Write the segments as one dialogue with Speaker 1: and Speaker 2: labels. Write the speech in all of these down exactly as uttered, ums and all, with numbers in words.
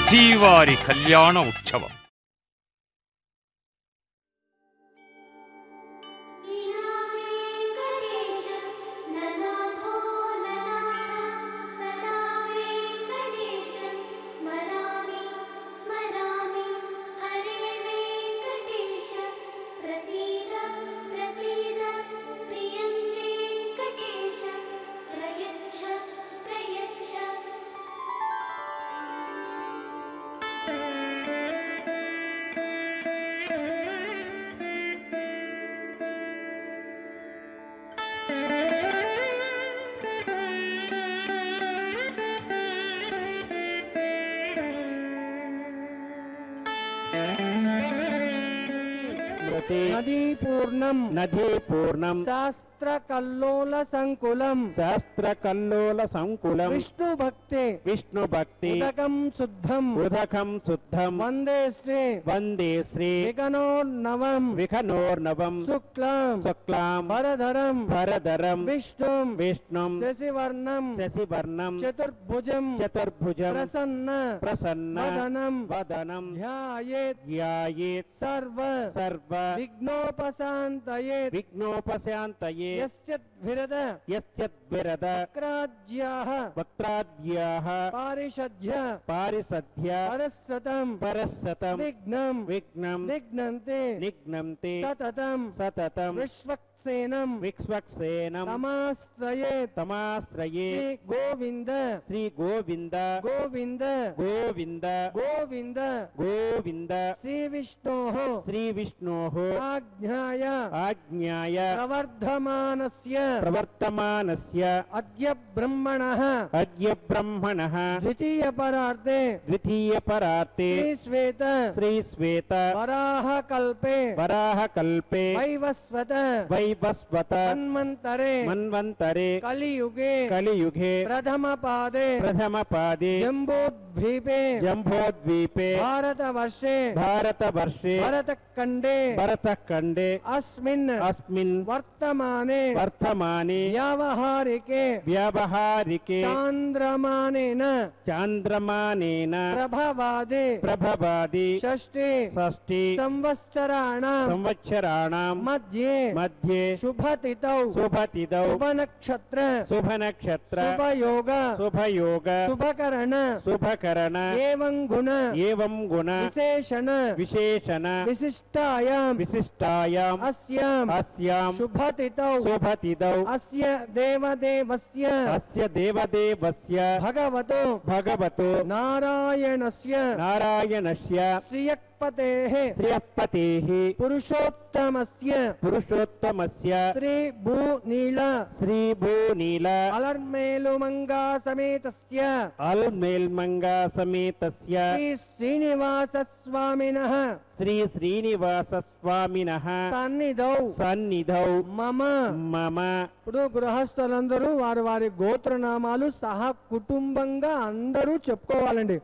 Speaker 1: శ్రీవారి కళ్యాణ ఉత్సవం.
Speaker 2: नदी पूर्णम
Speaker 3: नदी पूर्णम
Speaker 2: शास्त्र कल्लोल संकुलम
Speaker 3: शास्त्र कल्लोल संकुलम
Speaker 2: विष्णु भक्ति
Speaker 3: विष्णु भक्ति
Speaker 2: उदकम शुद्धम
Speaker 3: उदकम शुद्धम
Speaker 2: वंदे श्री
Speaker 3: वंदे श्री
Speaker 2: विघ्नोर्नवम
Speaker 3: विघ्नोर्नवम
Speaker 2: शुक्लाम
Speaker 3: शुक्लाम
Speaker 2: वरधरम
Speaker 3: वरधरम
Speaker 2: विष्णुम
Speaker 3: विष्णुम
Speaker 2: शशिवर्णम
Speaker 3: शशिवर्णम
Speaker 2: चतुर्भुजम
Speaker 3: चतुर्भुजम
Speaker 2: प्रसन्न
Speaker 3: प्रसन्न
Speaker 2: वदनम
Speaker 3: वदनम
Speaker 2: ध्यायेत्
Speaker 3: ध्यायेत्
Speaker 2: सर्व
Speaker 3: सर्व
Speaker 2: विघ्नोपशान्तयेत्
Speaker 3: विघ्नोपशान्तये
Speaker 2: यस्यद्विरद
Speaker 3: यस्यद्विरद
Speaker 2: वक्राद्याः
Speaker 3: वक्त्राद्याः
Speaker 2: पारिषद्य
Speaker 3: पारिषद्य
Speaker 2: परस्सतम्
Speaker 3: परस्सतम्
Speaker 2: विघ्नं
Speaker 3: विघ्नं
Speaker 2: निघ्नन्ते
Speaker 3: निघ्नन्ते
Speaker 2: सततं
Speaker 3: सततं
Speaker 2: विश्वक्सेनं
Speaker 3: विश्वक्सेनं
Speaker 2: तमाश्रयेत्
Speaker 3: तमाश्रये
Speaker 2: श्री गोविन्द
Speaker 3: श्री गोविन्द
Speaker 2: गोविन्द
Speaker 3: गोविन्द
Speaker 2: गोविन्द
Speaker 3: गोविन्द
Speaker 2: श्री विष्णोः
Speaker 3: श्री विष्णोः
Speaker 2: आज्ञाय
Speaker 3: आज्ञाय
Speaker 2: प्रवर्धमानस्य
Speaker 3: प्रवर्तमानस्य
Speaker 2: अद्य ब्रह्मणः
Speaker 3: अद्य ब्रह्मणः
Speaker 2: द्वितीय परार्थे
Speaker 3: द्वितीय परार्थे
Speaker 2: श्री श्वेत
Speaker 3: श्री श्वेत
Speaker 2: वराह कल्पे
Speaker 3: वराह कल्पे
Speaker 2: वैवस्वत
Speaker 3: वैवस्वत
Speaker 2: मन्वन्तरे
Speaker 3: मन्वन्तरे
Speaker 2: कलियुगे
Speaker 3: कलियुगे
Speaker 2: प्रथम पादे
Speaker 3: प्रथम पादे
Speaker 2: जम्बूद्वीपे
Speaker 3: जम्बूद्वीपे
Speaker 2: भारतवर्षे
Speaker 3: भारतवर्षे
Speaker 2: भरतखण्डे
Speaker 3: भरतखण्डे
Speaker 2: अस्मिन्
Speaker 3: अस्मिन्
Speaker 2: वर्तमाने
Speaker 3: वर्तमाने
Speaker 2: व्यावहारिके
Speaker 3: व्यावहारिके
Speaker 2: चान्द्रमानेन
Speaker 3: चान्द्रमानेन
Speaker 2: प्रभवादे
Speaker 3: प्रभवादि
Speaker 2: षष्ठे
Speaker 3: षष्ठी
Speaker 2: संवत्सराणां
Speaker 3: संवत्सराणां
Speaker 2: मध्ये
Speaker 3: मध्ये
Speaker 2: शुभतिथौ
Speaker 3: शुभतिथौ
Speaker 2: शुभनक्षत्र
Speaker 3: शुभनक्षत्र
Speaker 2: शुभयोग
Speaker 3: शुभयोग
Speaker 2: शुभकरण
Speaker 3: शुभकरण
Speaker 2: एवं गुण
Speaker 3: एवं गुण
Speaker 2: विशेषण
Speaker 3: विशेषण
Speaker 2: विशिष्टायां
Speaker 3: विशिष्टायाम्
Speaker 2: अस्याम्
Speaker 3: अस्यां
Speaker 2: शुभतिथौ
Speaker 3: शुभतिथौ
Speaker 2: अस्य देवदेवस्य
Speaker 3: अस्य देवदेवस्य
Speaker 2: भगवतो
Speaker 3: भगवतो
Speaker 2: नारायणस्य
Speaker 3: नारायणस्य
Speaker 2: श्रियक्पतेः
Speaker 3: श्रियपतेः
Speaker 2: पुरुषोत्तमस्य
Speaker 3: पुरुषोत्तमस्य
Speaker 2: श्री भूनील
Speaker 3: श्रीभूनील
Speaker 2: अलर्मेलुमङ्गा समेतस्य
Speaker 3: अल्मेल्मङ्गा समेतस्य
Speaker 2: श्री श्रीनिवासस्वामिनः
Speaker 3: श्री श्रीनिवासस्वामिनः
Speaker 2: సన్నిధౌ
Speaker 3: సన్నిధౌ
Speaker 2: మమ
Speaker 3: మమ.
Speaker 2: ఇప్పుడు గృహస్థులందరూ వారి వారి గోత్రనామాలు సహా కుటుంబంగా అందరూ చెప్పుకోవాలండి.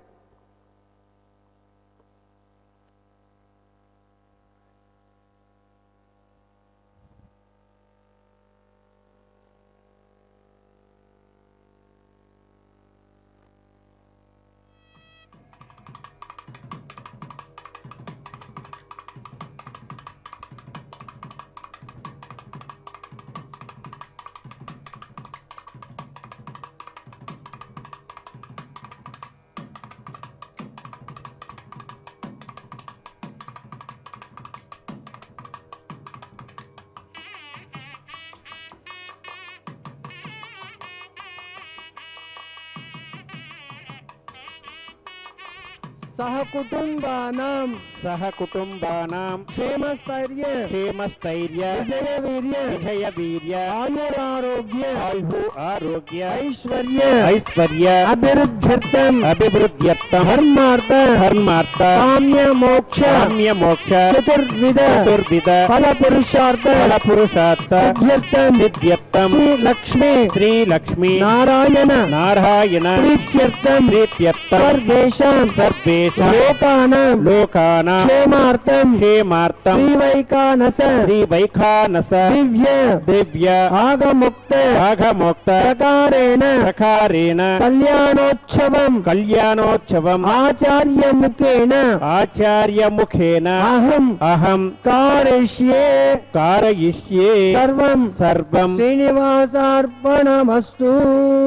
Speaker 2: सहकुटुंबानां
Speaker 3: सहकुटुंबानां
Speaker 2: क्षेमस्थैर्य
Speaker 3: क्षेमस्थैर्य
Speaker 2: विजयवीर्य
Speaker 3: विजयवीर्य
Speaker 2: आयुरारोग्य
Speaker 3: आयु आरोग्य
Speaker 2: ऐश्वर्य
Speaker 3: ऐश्वर्य
Speaker 2: अभिवृद्ध्यर्थम
Speaker 3: अभिवृद्ध्यर्थम
Speaker 2: धर्मार्थ
Speaker 3: धर्मार्थ
Speaker 2: काम्य मोक्ष
Speaker 3: काम्य मोक्ष
Speaker 2: चतुर्विध
Speaker 3: चतुर्विध
Speaker 2: फल पुरुषार्थ
Speaker 3: फल पुरुषार्थ
Speaker 2: सिद्ध्यर्थम
Speaker 3: सिद्ध्यर्थम
Speaker 2: श्री लक्ष्मी
Speaker 3: श्री लक्ष्मी
Speaker 2: नारायण
Speaker 3: नारायण
Speaker 2: प्रीत्यर्थम
Speaker 3: प्रीत्यर्थम
Speaker 2: सर्वेषां
Speaker 3: सर्वे वेङ्कटेश
Speaker 2: लोकानां
Speaker 3: लोकानां
Speaker 2: क्षेमार्थं
Speaker 3: क्षेमार्थं
Speaker 2: श्रीवैखानस
Speaker 3: श्रीवैखानस
Speaker 2: दिव्य
Speaker 3: दिव्य
Speaker 2: आगमुक्त
Speaker 3: आगमोक्त
Speaker 2: प्रकारेण
Speaker 3: प्रकारेण
Speaker 2: कल्याणोत्सवं
Speaker 3: कल्याणोत्सवम्
Speaker 2: आचार्यमुखेन
Speaker 3: आचार्यमुखेन
Speaker 2: अहम्
Speaker 3: अहं
Speaker 2: कारयिष्ये
Speaker 3: कारयिष्ये
Speaker 2: सर्वं
Speaker 3: सर्वं
Speaker 2: श्रीनिवासार्पणमस्तु।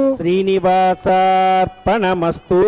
Speaker 3: श्रीनिवासार्पणमस्तु।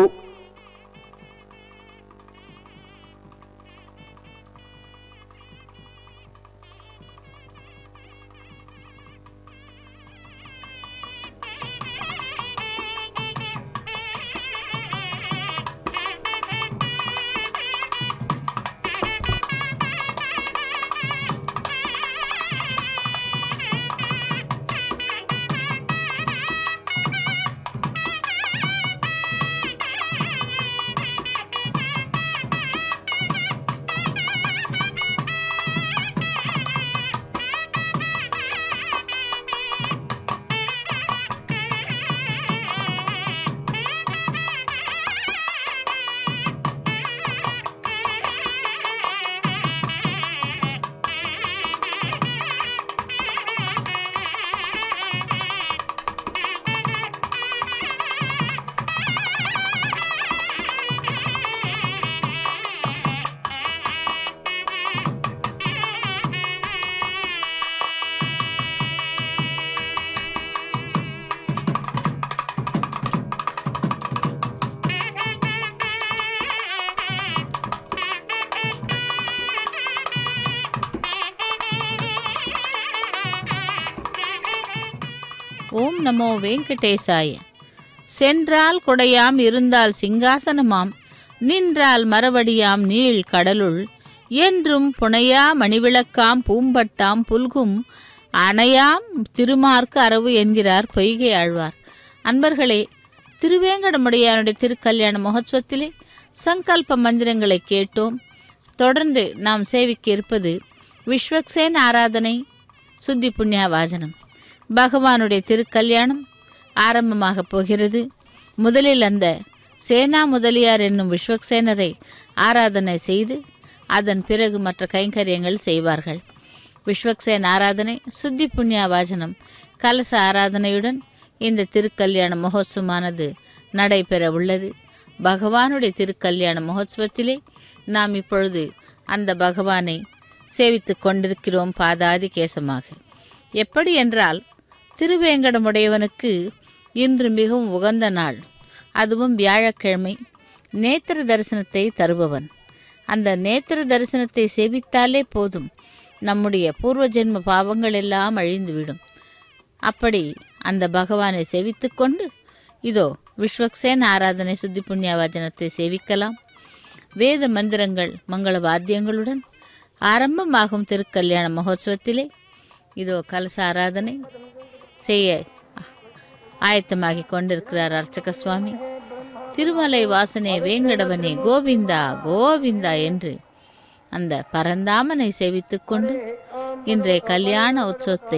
Speaker 4: ஓம் நமோ வெங்கடேசாய. சென்றால் கொடையாம் இருந்தால் சிங்காசனமாம் நின்றால் மரவடியாம் நீள் கடலுள் என்றும் புனையா மணிவிளக்காம் பூம்பட்டாம் புல்கும் அணையாம் திருமார்க்கு அரவு என்கிறார் பொய்கை ஆழ்வார். அன்பர்களே, திருவேங்கடமுடையானுடைய திருக்கல்யாண மகோத்சவத்திலே சங்கல்ப மந்திரங்களை கேட்டோம். தொடர்ந்து நாம் சேவிக்க இருப்பது விஸ்வக்சேன ஆராதனை, சுத்தி புண்ணிய வாசனம். பகவானுடைய திருக்கல்யாணம் ஆரம்பமாக போகிறது. முதலில் அந்த சேனா முதலியார் என்னும் விஸ்வக்சேனரை ஆராதனை செய்து அதன் பிறகு மற்ற கைங்கரியங்கள் செய்வார்கள். விஸ்வக்சேன ஆராதனை, சுத்தி புண்ணிய வாசனம், கலச ஆராதனையுடன் இந்த திருக்கல்யாண மகோத்சவமானது நடைபெற உள்ளது. பகவானுடைய திருக்கல்யாண மகோத்சவத்திலே நாம் இப்பொழுது அந்த பகவானை சேவித்து கொண்டிருக்கிறோம் பாதாதி கேசமாக. எப்படி என்றால், திருவேங்கடமுடையவனுக்கு இன்று மிகவும் உகந்த நாள், அதுவும் வியாழக்கிழமை. நேத்திர தரிசனத்தை தருபவன். அந்த நேத்திர தரிசனத்தை சேவித்தாலே போதும், நம்முடைய பூர்வ ஜென்ம பாவங்கள் எல்லாம் அழிந்துவிடும். அப்படி அந்த பகவானை சேவித்து கொண்டு இதோ விஸ்வக்சேன ஆராதனை சுத்தி புண்ணிய வாசனத்தை சேவிக்கலாம். வேத மந்திரங்கள் மங்கள வாத்தியங்களுடன் ஆரம்பமாகும் திருக்கல்யாண மகோத்சவத்திலே இதோ கலச ஆராதனை செய்ய ஆயத்தமாகி கொண்டிருக்கிறார் அர்ச்சக சுவாமி. திருமலை வாசனே வேங்கடவனே கோவிந்தா கோவிந்தா என்று அந்த பரந்தாமனை சேவித்து கொண்டு இன்றைய கல்யாண உற்சவத்தை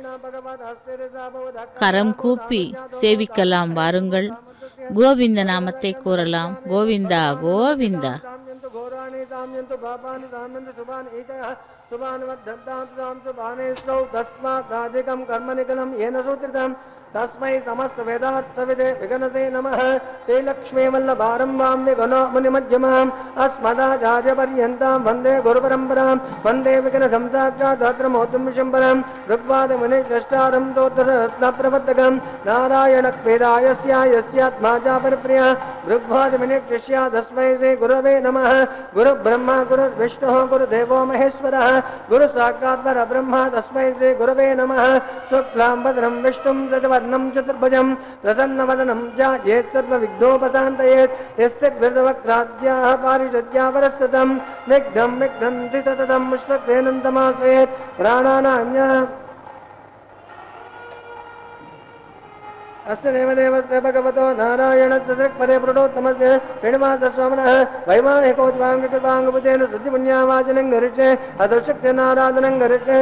Speaker 4: கரம் கூப்பி சேவிக்கலாம். வாருங்கள், கோவிந்த நாமத்தை கூறலாம். கோவிந்தா கோவிந்தா.
Speaker 5: तस्मै समस्त वेदार्थविदे विगणसे नमः। श्रीलक्ष्मी वल्लभारं वां विगणो मुनिमध्यमाम् अस्मदाचार्यपर्यन्तां वन्दे गुरुपरम्परां। वन्दे विघ्नसं साक्षात् शम्बरं ऋग्वादमुनिष्टारं तोत्ररत्नप्रवर्तकं नारायणक्वेदायस्य यस्यात्मा च परिप्रिया ऋग्वादमुनिष्या तस्मै श्री गुरवे नमः। गुरुब्रह्मा गुरुर्विष्णुः गुरुदेवो महेश्वरः गुरुसाक्षात् परब्रह्म तस्मै श्री गुरवे नमः। शुक्लाम्बरधरं विष्णुं शशिवर्णं चतुर्भुजं प्रसन्नवदनं ध्यायेत् सर्वविघ्नोपशान्तयेत्। यस्य कृतवक्त्राद्याः पारिषद्या वरस्सतं विघ्नं विघ्नन्ति सततं मुष्टक्तेनन्तमाश्रयेत्। प्राणानान्यः अस्य देवदेवस्य भगवतो नारायणस्य दृक्पदे प्रणोत्तमस्य श्रीनिवासस्वामिनः वैवाहिकोद्वाङ्गकृताङ्गबुधेन शुद्धिपुण्यावाचनं गरिष्ये अधोशक्तिनाराधनं गरिष्ये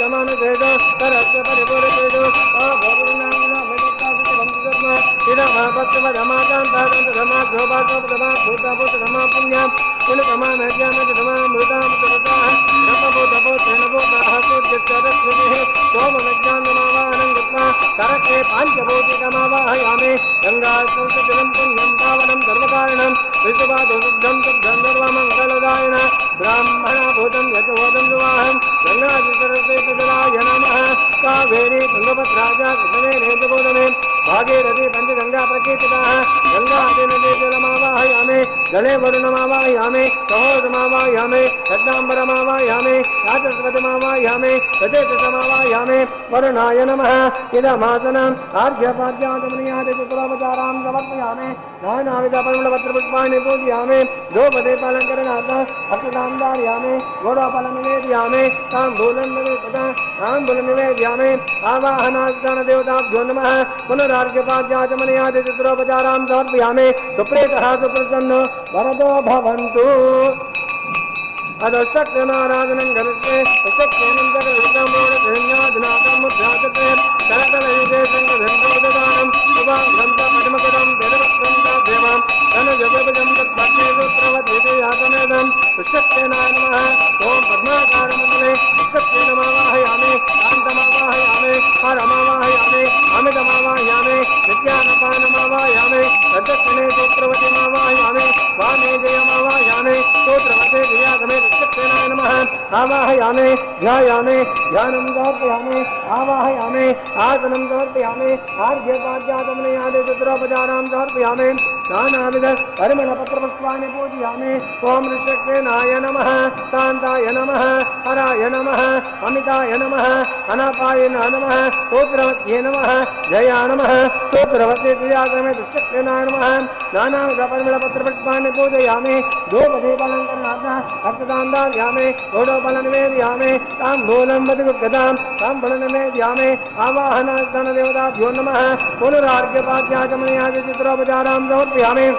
Speaker 5: दादासतप्तमानसेदो परस्य परिपूरितेजो पांचभूतिकमावाहयामि गंगास्नानं पुण्यं पावनं धर्मकारणं ऋतुवादुग्धं तद्गन्धर्वमङ्गलदायिन ब्राह्मणभूतं यजोदं दुवाहं गंगाजलसरस्वतीतराय नमः कावेरी तुङ्गभद्राजा कृष्णवेणेतुबोधने भागीरथी पञ्चगङ्गा प्रकीर्तिताः गङ्गादिनदे जलमावाहयामि जले वरुणमावाहयामि सहोदमावाहयामि रत्नाम्बरमावाहयामि राजस्वतीमावाहयामि प्रदेशमावाहयामि वरुणाय नमः इदमासनम् आर्घ्यपाद्याचमनीयादि चतुरावतारां समर्पयामि नानाविधपरिमलपत्रपुष्पाणि पूजयामि द्रौपदीपालङ्करणार्थम् अक्षतां धारयामि गौरवफलं निवेदयामि ताम्बूलं निवेदितं ताम्बूलं निवेदयामि आवाहनास्थानदेवताभ्यो नमः पुनरार्घ्यपाद्याचमनीयादि चतुरोपचारां समर्पयामि सुप्रीतः सुप्रसन्नो वरदो भवन्तु अदशक्तिमाराधनं करिष्ये शक्त्येनं जगदृष्टामोणधन्याधनाथमुद्राजते करकलयुगे सङ्गधन्तोददानं शुभाङ्गं पद्मकरं वेदवक्त्रं देवां धनजगभजं तत्पत्नीसूत्रवतीति यातमेदं शक्त्येनाय नमः ॐ पद्माकारमण्डले शक्त्येनमावाहयामि कान्तमावाहयामि हरमावाहयामि अमितमावाहयामि नित्यानपानमावाहयामि तद्दक्षिणे सूत्रवतीमावाहयामि वामे जयमावाहयामि सूत्रवते जयातमे शक्त्येनाय नमः आवाहयामि ध्यायामि ध्यानं समर्पयामि आवाहयामि आसनं समर्पयामि आर्घ्यपाद्याचमनीयादि चतुरोपचारां समर्पयामि नानाविध परिमलपत्रपुष्पाणि पूजयामि ॐ ऋषक्सेनाय नमः शान्ताय नमः हराय नमः अमिताय नमः अनापाय नमः सूत्रवत्यै नमः जया नमः सूत्रवते क्रियाक्रमे ऋषक्सेनाय नमः नानाविध परिमलपत्रपुष्पाणि पूजयामि धूपदीपालङ्करणार्थम् अक्षतां धारयामि गौरवफलं निवेदयामि ताम्बूलं वधुगदां ताम्बूलं निवेदयामि आवाहनास्थानदेवताभ्यो नमः पुनरार्घ्यपाद्याचमनीयादि चतुरोपचारां समर्पयामि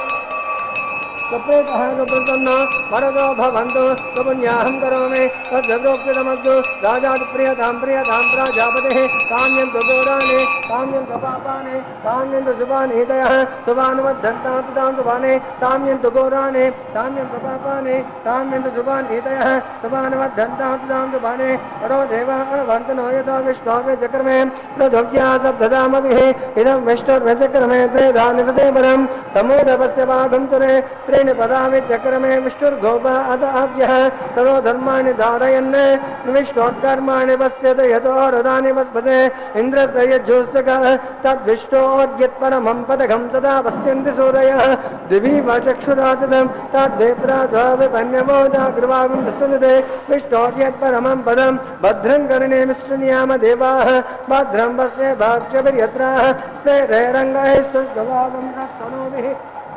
Speaker 5: सुप्रीतः सुप्रसन्नो वरदो भवन्तु सुपुण्याहं करोमि तद्भक्तिदमस्तु राजादिप्रियतां प्रियतां प्राजापतिः काम्यन्तु गौराणि काम्यन्तु पापानि काम्यन्तु शुभानीतयः शुभानुवर्धन्तां तां शुभानि काम्यन्तु गौराणि काम्यन्तु पापानि काम्यन्तु शुभानीतयः शुभानुवर्धन्तां तां शुभानि परो देवाः भवन्तु नो यतो विष्णोर्वे चक्रमे पृथुव्या सप्तधामभिः इदं विष्णुर्वे त्रेधा निरते परं समूढवस्य वाघं तुरे त्रीणि पदानि चक्रमे विष्णुर्गोपा अदाभ्यः ततो धर्माणि धारयन् विष्णोत्कर्माणि पश्यत यतो रदानि वस्पते इन्द्रस्य यज्जुस्तकः तद्विष्णोर्यत्परमं पदकं सदा पश्यन्ति सूरयः दिवि वा चक्षुराततं तद्वेत्राद्विपन्यवो जागृवागं दशनिधे विष्णोर्यत्परमं पदं भद्रं कर्णे विशृणुयाम देवाः भद्रं पश्ये भाग्यभिर्यत्राः स्थिरैरङ्गैः स्तुष्टवागं तस्तनूभिः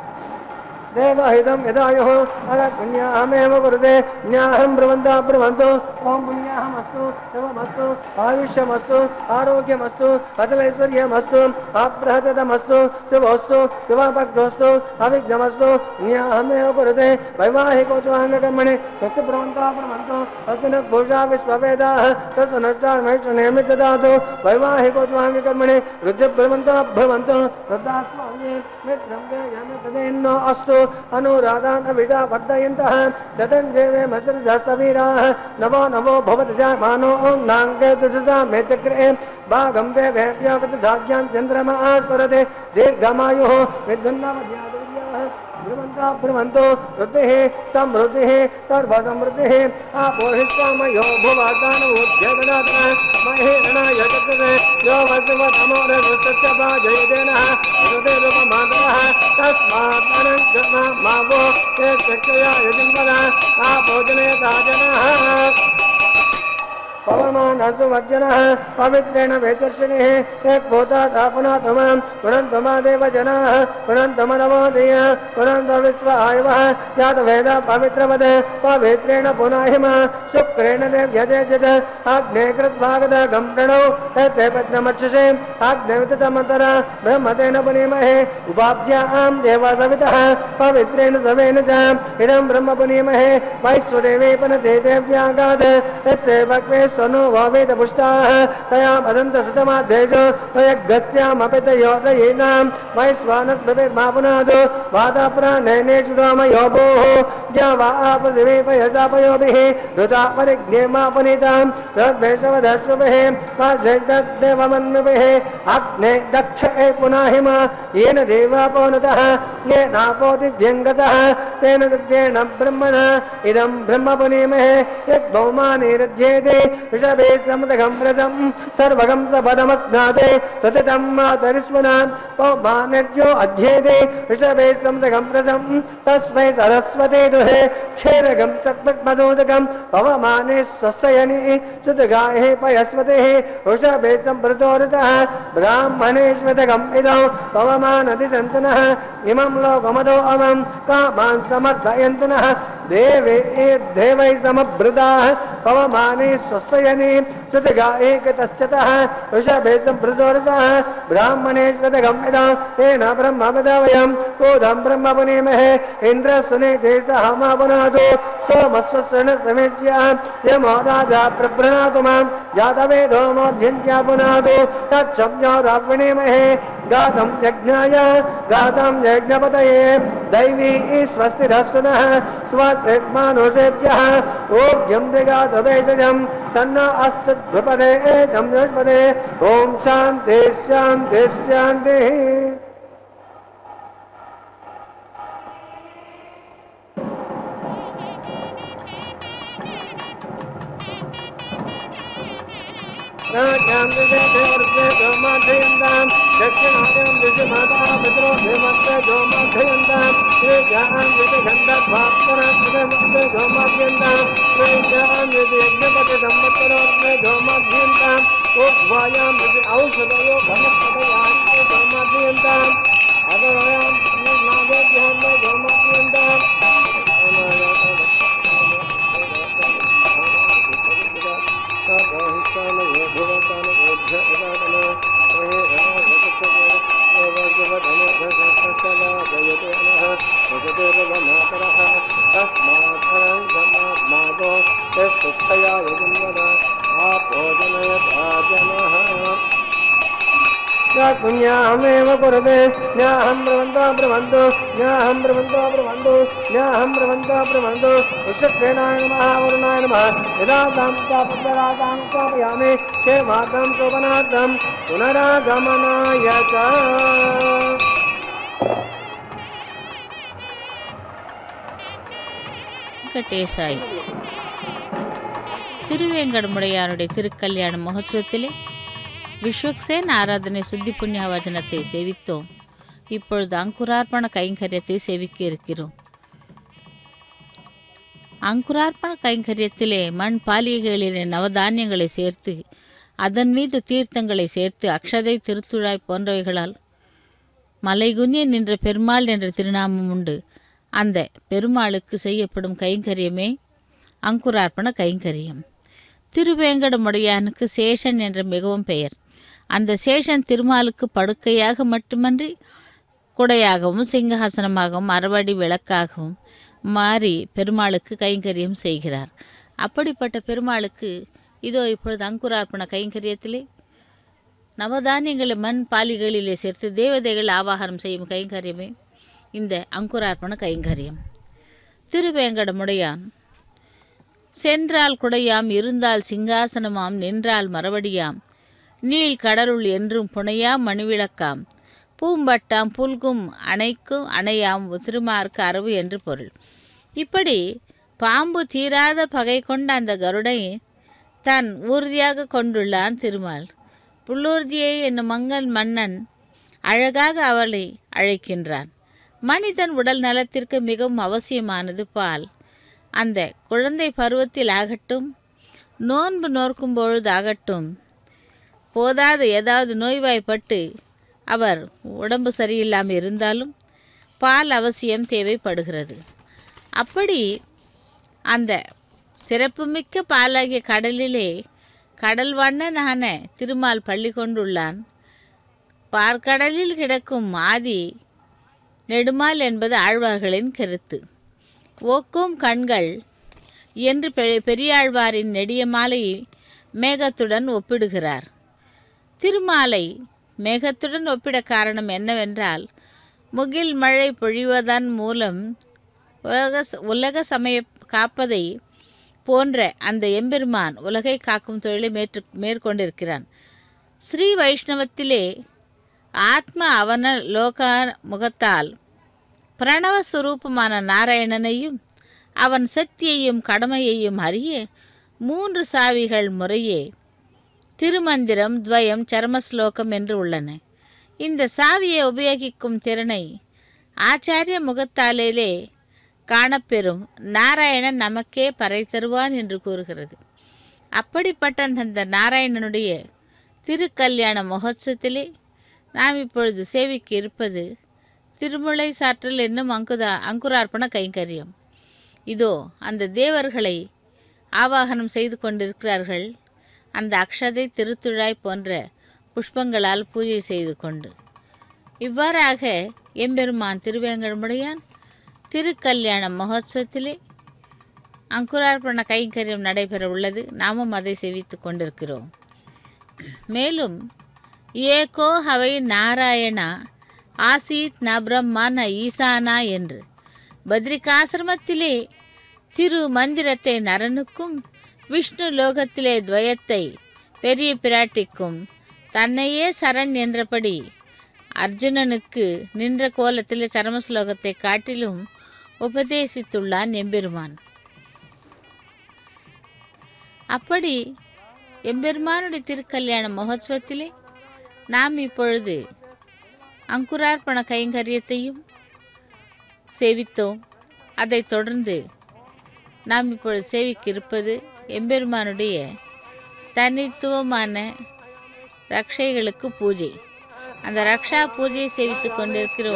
Speaker 5: देवहितं यदायुः अगत्पुण्याहमेव कुरुते न्याहं ब्रुवन्ता ब्रुवन्तु ॐ पुण्याहमस्तु शिवमस्तु आयुष्यमस्तु आरोग्यमस्तु अचलैश्वर्यमस्तु अप्रहतमस्तु शुभोस्तु शुभभक्तोस्तु अविघ्नमस्तु न्याहमेव कुरुते वैवाहिकोत्सवाङ्गकर्मणि स्वस्य ब्रुवन्ता ब्रुवन्तु तस्मिन्भूषा विश्ववेदाः तत्नष्टान्मैष्णेमि ददातु वैवाहिकोत्सवाङ्गकर्मणि रुद्रब्रुवन्ता भ्रुवन्तु तदास्माभिः मित्रं देयामि तदेन्नो अस्तु अनुराधान विदा वर्धयन्तः शतं देवे मसृजसवीराः नवो नवो भवति जायमानो नाङ्गे दुषसा मे चक्रे भागं देवेभ्यो प्रतिधाज्ञां चन्द्रमाः स्फुरते दीर्घमायुः विद्युन्नवद्यादेव्याः ब्रुवन्ता ब्रुवन्तु वृद्धिः समृद्धिः सर्वसमृद्धिः आपोहिष्कामयो भुवादानवोद्यदनाथः महेरणाय चक्रते यो वसुवतमोरवृतस्य भाजयदेनः हृदयरूपमातरः तस्मात् अनन्तमा मावो ते चक्षया यजिन्वरः आपोजनयता जनः पवमानसुवर्जनः पवित्रेण वेचर्षिणिः एक भूता पुनः त्वं पुनन्तमा देवजनाः पुनन्तमनवोदय पुनन्त विश्व आयवः जातवेद पवित्रवद पवित्रेण पुनाहिम शुक्रेण देव्यजेजत अग्ने कृत्वागत गं प्रणौ तत्ते पत्रमक्षसे अग्निवितमतर ब्रह्मतेन पुनीमहे उपाभ्यां देवसवितः पवित्रेण सवेन च इदं ब्रह्म पुनीमहे वैश्वदेवे पनते देव्यागाद तस्य भक्वे स्तनु वावेत पुष्टाः तया वदन्त सुतमाध्येषु तयगस्यामपितयोदयेनां वैश्वानस्पतिर्मा पुनादो वाताप्राणेषु रामयोभोः ज्ञा वा पृथिवी पयसा पयोभिः ऋता परिज्ञेमापनीतां रद्वेषवधश्वभिः पार्धैर्देवमन्विभिः अग्ने दक्ष ए पुनः हिमा येन देवापोनतः येनापोति व्यङ्गतः तेन दिव्येन ब्रह्मणा इदं ब्रह्म पुनीमहे यद्भौमानिरुध्येते वृषभे समदघं व्रजं सर्वगं सपदमस्नाते सततं मातरिस्वना पौमानर्यो अध्येते वृषभे समदघं व्रजं तस्मै सरस्वते दुहे क्षेरगं चक्मदोदकं पवमाने स्वस्तयनि सुतगाहे पयस्वतेः वृषभे सम्प्रतोरतः ब्राह्मणेष्वदगम् इदं पवमानति सन्तनः इमं लोकमदो अमं कामान् समर्थयन्तु नः देवे देवै समभृताः पवमाने स्वस्तयनि सुतगा एकतश्चतः वृषभे सम्प्रतोरतः ब्राह्मणेष्वदगम् इदं तेन ब्रह्मवदवयं कोदं ब्रह्म पुनीमहे इन्द्रसुनीते सह मा पुनादो सोमस्वस्न समेज्य यमो राजा प्रभृणातु मां जातवेदो मोध्यन्त्या पुनादो तच्छब्दो रावणीमहे गातं यज्ञाय गातं यज्ञपतये दैवी स्वस्तिरस्तु नः स्वस्तिर्मानुषेभ्यः ओभ्यं दिगातवेजं सन्न अस्तु द्विपदे जं बृहस्पते ॐ शान्ति शान्ति शान्तिः राजां दिशे जोमाध्ययन्तां दक्षिणायां दिशि माता पितरो हेमन्ते जोमाध्ययन्तां श्रीजां दिशि गन्धर्वाप्तरात्मते जोमाध्ययन्तां श्रीजां दिशि यज्ञपति संवत्सरोत्ते जोमाध्ययन्तां उद्वायां दिशि औषधयो वनस्पतयान्ते जोमाध्ययन्तां अदरायां नागोभ्यान्ते जोमाध्ययन्तां पुण्याहमेव कुरुते न्याहं ब्रवन्तो ब्रवन्तु न्याहं ब्रवन्तो ब्रवन्तु न्याहं ब्रवन्तो ब्रवन्तु उषत्रेणाय नमः वरुणाय नमः यदा तां तापत्रातां स्थापयामि क्षेमार्थं शोभनार्थं पुनरागमनाय च
Speaker 4: வெங்கடேசாய். திருவேங்கடமுடையானுடைய திருக்கல்யாண மகோத்சவத்திலே விஸ்வக்சேன் ஆராதனை சுத்தி புண்ணிய வச்சனத்தை சேவித்தோம். இப்பொழுது அங்குரார்ப்பண கைங்கரியத்தை சேவிக்க இருக்கிறோம். அங்குரார்ப்பண கைங்கரியத்திலே மண் பாலிகைகளிலே நவதானியங்களை சேர்த்து அதன் மீது தீர்த்தங்களை சேர்த்து அக்ஷதை திருத்துழாய் போன்றவைகளால் மலைகுனிய நின்ற பெருமாள் என்ற திருநாமம் உண்டு. அந்த பெருமாளுக்கு செய்யப்படும் கைங்கரியமே அங்குரார்ப்பண கைங்கரியம். திருவேங்கடமுடையானுக்கு சேஷன் என்ற மிகவும் பெயர். அந்த சேஷன் திருமாலுக்கு படுக்கையாக மட்டுமன்றி குடையாகவும் சிங்காசனமாகவும் அறுபடி விளக்காகவும் மாறி பெருமாளுக்கு கைங்கரியம் செய்கிறார். அப்படிப்பட்ட பெருமாளுக்கு இதோ இப்பொழுது அங்குரார்ப்பண கைங்கரியத்திலே நவதானியங்களை மண் பாலிகளிலே சேர்த்து தேவதைகள் ஆவாகனம் செய்யும் கைங்கரியமே இந்த அங்குரார்ப்பண கைங்கரியம். திருவேங்கடமுடையான் சென்றால் குடையாம், இருந்தால் சிங்காசனமாம், நின்றால் மறுபடியாம், நீள் கடலுள் என்றும் புனையாம் மணிவிளக்காம், பூம்பட்டாம் புல்கும் அணைக்கும் அணையாம் திருமார்க்கு அரவு என்று பொருள். இப்படி பாம்பு தீராத பகை கொண்ட அந்த கருடை தன் ஊர்தியாக கொண்டுள்ளான் திருமால். புல்லூர்தியை என்னும் மங்கன் மன்னன் அழகாக அவளை அழைக்கின்றான். மனிதன் உடல் நலத்திற்கு மிகவும் அவசியமானது பால். அந்த குழந்தை பருவத்தில் ஆகட்டும், நோன்பு நோர்க்கும் பொழுது ஆகட்டும், போதாத ஏதாவது நோய்வாய்ப்பட்டு அவர் உடம்பு சரியில்லாமல் இருந்தாலும் பால் அவசியம் தேவைப்படுகிறது. அப்படி அந்த சிறப்புமிக்க பாலாகிய கடலிலே கடல் வண்ணனான திருமால் பள்ளி கொண்டுள்ளான். பார்க்கடலில் கிடக்கும் ஆதி நெடுமால் என்பது ஆழ்வார்களின் கருத்து. ஓக்கும் கண்கள் என்று பெரியாழ்வாரின் நெடிய மாலை மேகத்துடன் ஒப்பிடுகிறார். திருமாலை மேகத்துடன் ஒப்பிட காரணம் என்னவென்றால், முகில் மழை பொழிவதன் மூலம் உலக உலக சமய காப்பதை போன்ற அந்த எம்பெருமான் உலகை காக்கும் தொழிலை மேற்று மேற்கொண்டிருக்கிறான். ஸ்ரீ வைஷ்ணவத்திலே ஆத்ம அவன லோக முகத்தால் பிரணவ சுரூபமான நாராயணனையும் அவன் சக்தியையும் கடமையையும் அறிய மூன்று சாவிகள் முறையே திருமந்திரம், துவயம், சரமஸ்லோகம் என்று உள்ளன. இந்த சாவியை உபயோகிக்கும் திறனை ஆச்சாரிய முகத்தாலே காணப்பெறும் நாராயணன் நமக்கே பறை தருவான் என்று கூறுகிறது. அப்படிப்பட்ட அந்த நாராயணனுடைய திருக்கல்யாண மகோத்சவத்திலே நாம் இப்பொழுது சேவிக்க இருப்பது திருமுலை சாற்றல் என்னும் அங்குதா அங்குரார்ப்பண கைங்கரியம். இதோ அந்த தேவர்களை ஆவாகனம் செய்து கொண்டிருக்கிறார்கள். அந்த அக்ஷதை திருத்துழாய் போன்ற புஷ்பங்களால் பூஜை செய்து கொண்டு இவ்வாறாக எம்பெருமான் திருவேங்கடமுடையான் திருக்கல்யாண மகோத்சவத்திலே அங்குரார்ப்பண கைங்கரியம் நடைபெற உள்ளது. நாமும் அதை சேவித்து கொண்டிருக்கிறோம். மேலும் ஏகோ ஹவை நாராயணா ஆசீத் ந பிரம்மா ந ஈசானா என்று பத்ரிகாசிரமத்திலே திரு மந்திரத்தை நரனுக்கும் விஷ்ணு லோகத்திலே துவயத்தை பெரிய பிராட்டிக்கும் தன்னையே சரண் என்றபடி அர்ஜுனனுக்கு நின்ற கோலத்திலே சரமஸ்லோகத்தை காட்டிலும் உபதேசித்துள்ளான் எம்பெருமான். அப்படி எம்பெருமானுடைய திருக்கல்யாண மகோத்சவத்திலே நாம் இப்பொழுது அங்குரார்ப்பண கைங்கரியத்தையும் சேவித்தோம். அதைத் தொடர்ந்து நாம் இப்பொழுது சேவிக்க இருப்பது எம்பெருமானுடைய தனித்துவமான ரக்ஷைகளுக்கு பூஜை. அந்த ரக்ஷா பூஜையை சேவித்துக் கொண்டிருக்கிறோம்.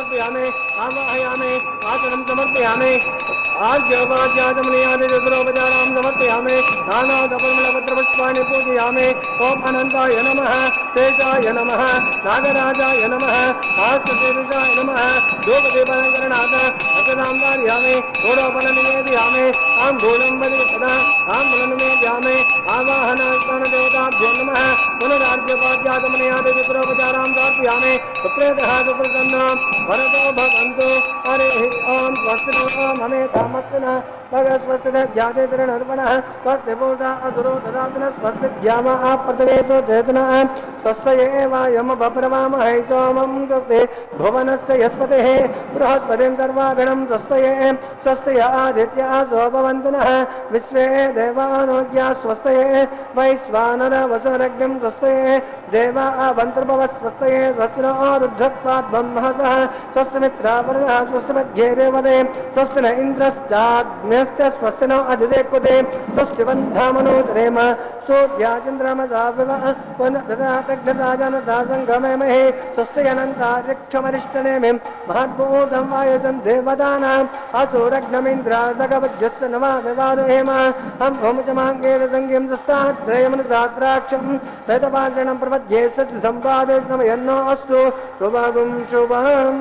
Speaker 5: अनंताय नमः, तेजाय नमः, नागराजाय नमः, सहस्रशीर्षाय नमः, योगदेवनाथ अचनाम्दार्यामे घोड़ोपननिवेदयामे आं घोड़ं बलिपदा आं बलनिवेदयामे आवाहनस्नानदेवताभ्यो नमः पुनरार्घ्यपाद्यागमनयादि विप्रोपचारां समर्पयामि सुप्रेतः सुप्रसन्नां वरदो भवन्तु हरिः ओं स्वस्ति ममेधामस्तिनः भगस्वस्तिर्भ्यादेतरणर्पणः स्वस्ति पूषा असुरो ददातनः स्वस्ति ज्ञामा प्रतवेशो चेतनः स्वस्तये वायम बभ्रवामहे सोमं स्वस्ति भुवनस्य यस्पतिः बृहस्पतिं सर्वागणं स्वस्तये स्वस्तय आदित्या सोपवन्तनः विश्वे देवानोद्या स्वस्तये वैश्वानर वसुरग्निं स्वस्तये देवा वन्त्रभवः स्वस्तये स्वस्तिनो रुद्धत्वात् ब्रह्मसः स्वस्ति मित्रावरुणः स्वस्ति मध्ये रेवते स्वस्ति न इन्द्रश्चाग्न्यश्च स्वस्ति नो अधिदेकुते स्वस्ति वन्धामनोचरेम सूर्याचन्द्रमसा विवः पुनर्ददातग्नता जनता सङ्गमेमहे स्वस्ति अनन्तार्यक्षमरिष्टनेमि महद्भूतं वायुजं देवतानाम् असुरग्नमिन्द्रा सगवज्यश्च नमा विवारुहेम हम भौमचमाङ्गेन सङ्गीं दस्तात्रयमनुदात्राक्षं वेदपाषणं प्रपद्ये सति सम्पादेशनमयन्नो अस्तु शुभगुं शुभम्.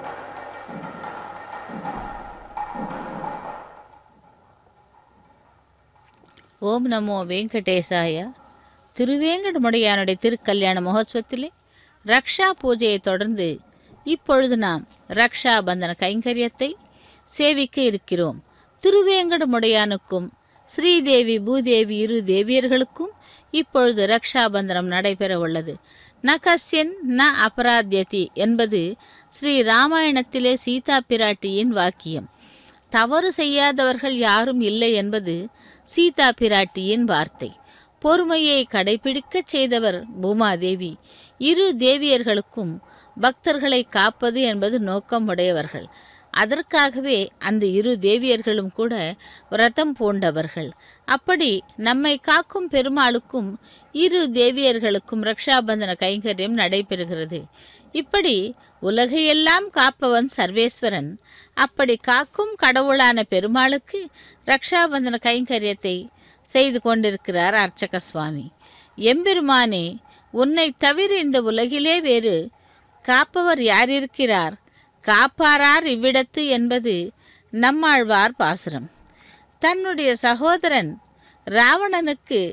Speaker 4: ஓம் நமோ வெங்கடேசாய. திருவேங்கடமுடையானுடைய திருக்கல்யாண மகோத்சவத்திலே ரக்ஷா பூஜையை தொடர்ந்து இப்பொழுது நாம் ரக்ஷா பந்தன கைங்கரியத்தை சேவிக்க இருக்கிறோம். திருவேங்கடமுடையானுக்கும் ஸ்ரீதேவி பூதேவி இரு தேவியர்களுக்கும் இப்பொழுது ரக்ஷாபந்தனம் நடைபெற உள்ளது. ந கஸ்யன் ந அபராத்யதி என்பது ஸ்ரீ ராமாயணத்திலே சீதா பிராட்டியின் வாக்கியம். தவறு செய்யாதவர்கள் யாரும் இல்லை என்பது சீதா பிராட்டியின் வார்த்தை. பொறுமையை கடைபிடிக்கச் செய்தவர் பூமாதேவி. இரு தேவியர்களுக்கும் பக்தர்களை காப்பது என்பது நோக்கம் உடையவர்கள். அதற்காகவே அந்த இரு தேவியர்களும் கூட விரதம் பூண்டவர்கள். அப்படி நம்மை காக்கும் பெருமாளுக்கும் இரு தேவியர்களுக்கும் ரக்ஷாபந்தன கைங்கரியம் நடைபெறுகிறது. இப்படி உலகையெல்லாம் காப்பவன் சர்வேஸ்வரன். அப்படி காக்கும் கடவுளான பெருமாளுக்கு ரக்ஷாபந்தன கைங்கரியத்தை செய்து கொண்டிருக்கிறார் அர்ச்சக சுவாமி. எம்பெருமானே, உன்னை தவிர இந்த உலகிலே வேறு காப்பவர் யார் இருக்கிறார்? காப்பாரார் இவ்விடத்து என்பது நம்மாழ்வார் பாசுரம். தன்னுடைய சகோதரன் ராவணனுக்கு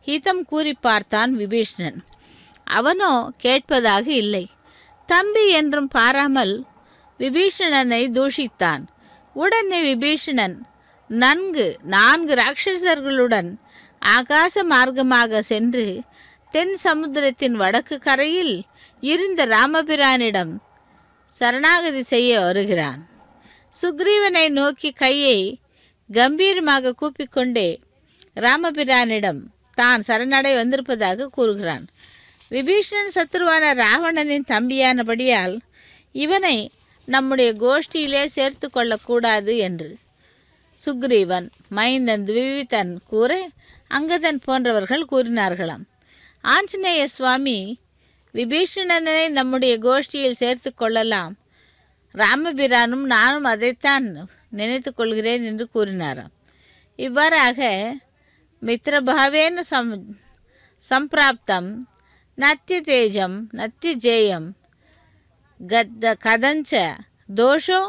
Speaker 4: ஹிதம் கூறி பார்த்தான் விபீஷணன். அவனோ கேட்பதாக இல்லை. தம்பி என்றும் பாராமல் விபீஷணனை தூஷித்தான். உடனே விபீஷணன் நன்கு நான்கு ராட்சசர்களுடன் ஆகாச மார்க்கமாக சென்று தென் சமுத்திரத்தின் வடக்கு கரையில் இருந்த ராமபிரானிடம் சரணாகதி செய்ய வருகிறான். சுக்ரீவனை நோக்கி கையை கம்பீரமாக கூப்பிக்கொண்டே ராமபிரானிடம் தான் சரணடை வந்திருப்பதாக கூறுகிறான். விபீஷணன் சத்ருவான ராவணனின் தம்பியானபடியால் இவனை நம்முடைய கோஷ்டியிலே சேர்த்து கொள்ளக்கூடாது என்று சுக்ரீவன், மைந்தன் துவிவிதன் கூற அங்கதன் போன்றவர்கள் கூறினார்களாம். ஆஞ்சநேய சுவாமி விபீஷணனை நம்முடைய கோஷ்டியில் சேர்த்து கொள்ளலாம், ராமபிரானும் நானும் அதைத்தான் நினைத்து கொள்கிறேன் என்று கூறினாராம். இவ்வாறாக மித்ரபாவேன சம் சம்பிராப்தம் நத்திய தேஜம் நத்திய ஜேயம் கத்த கதஞ்ச தோஷோ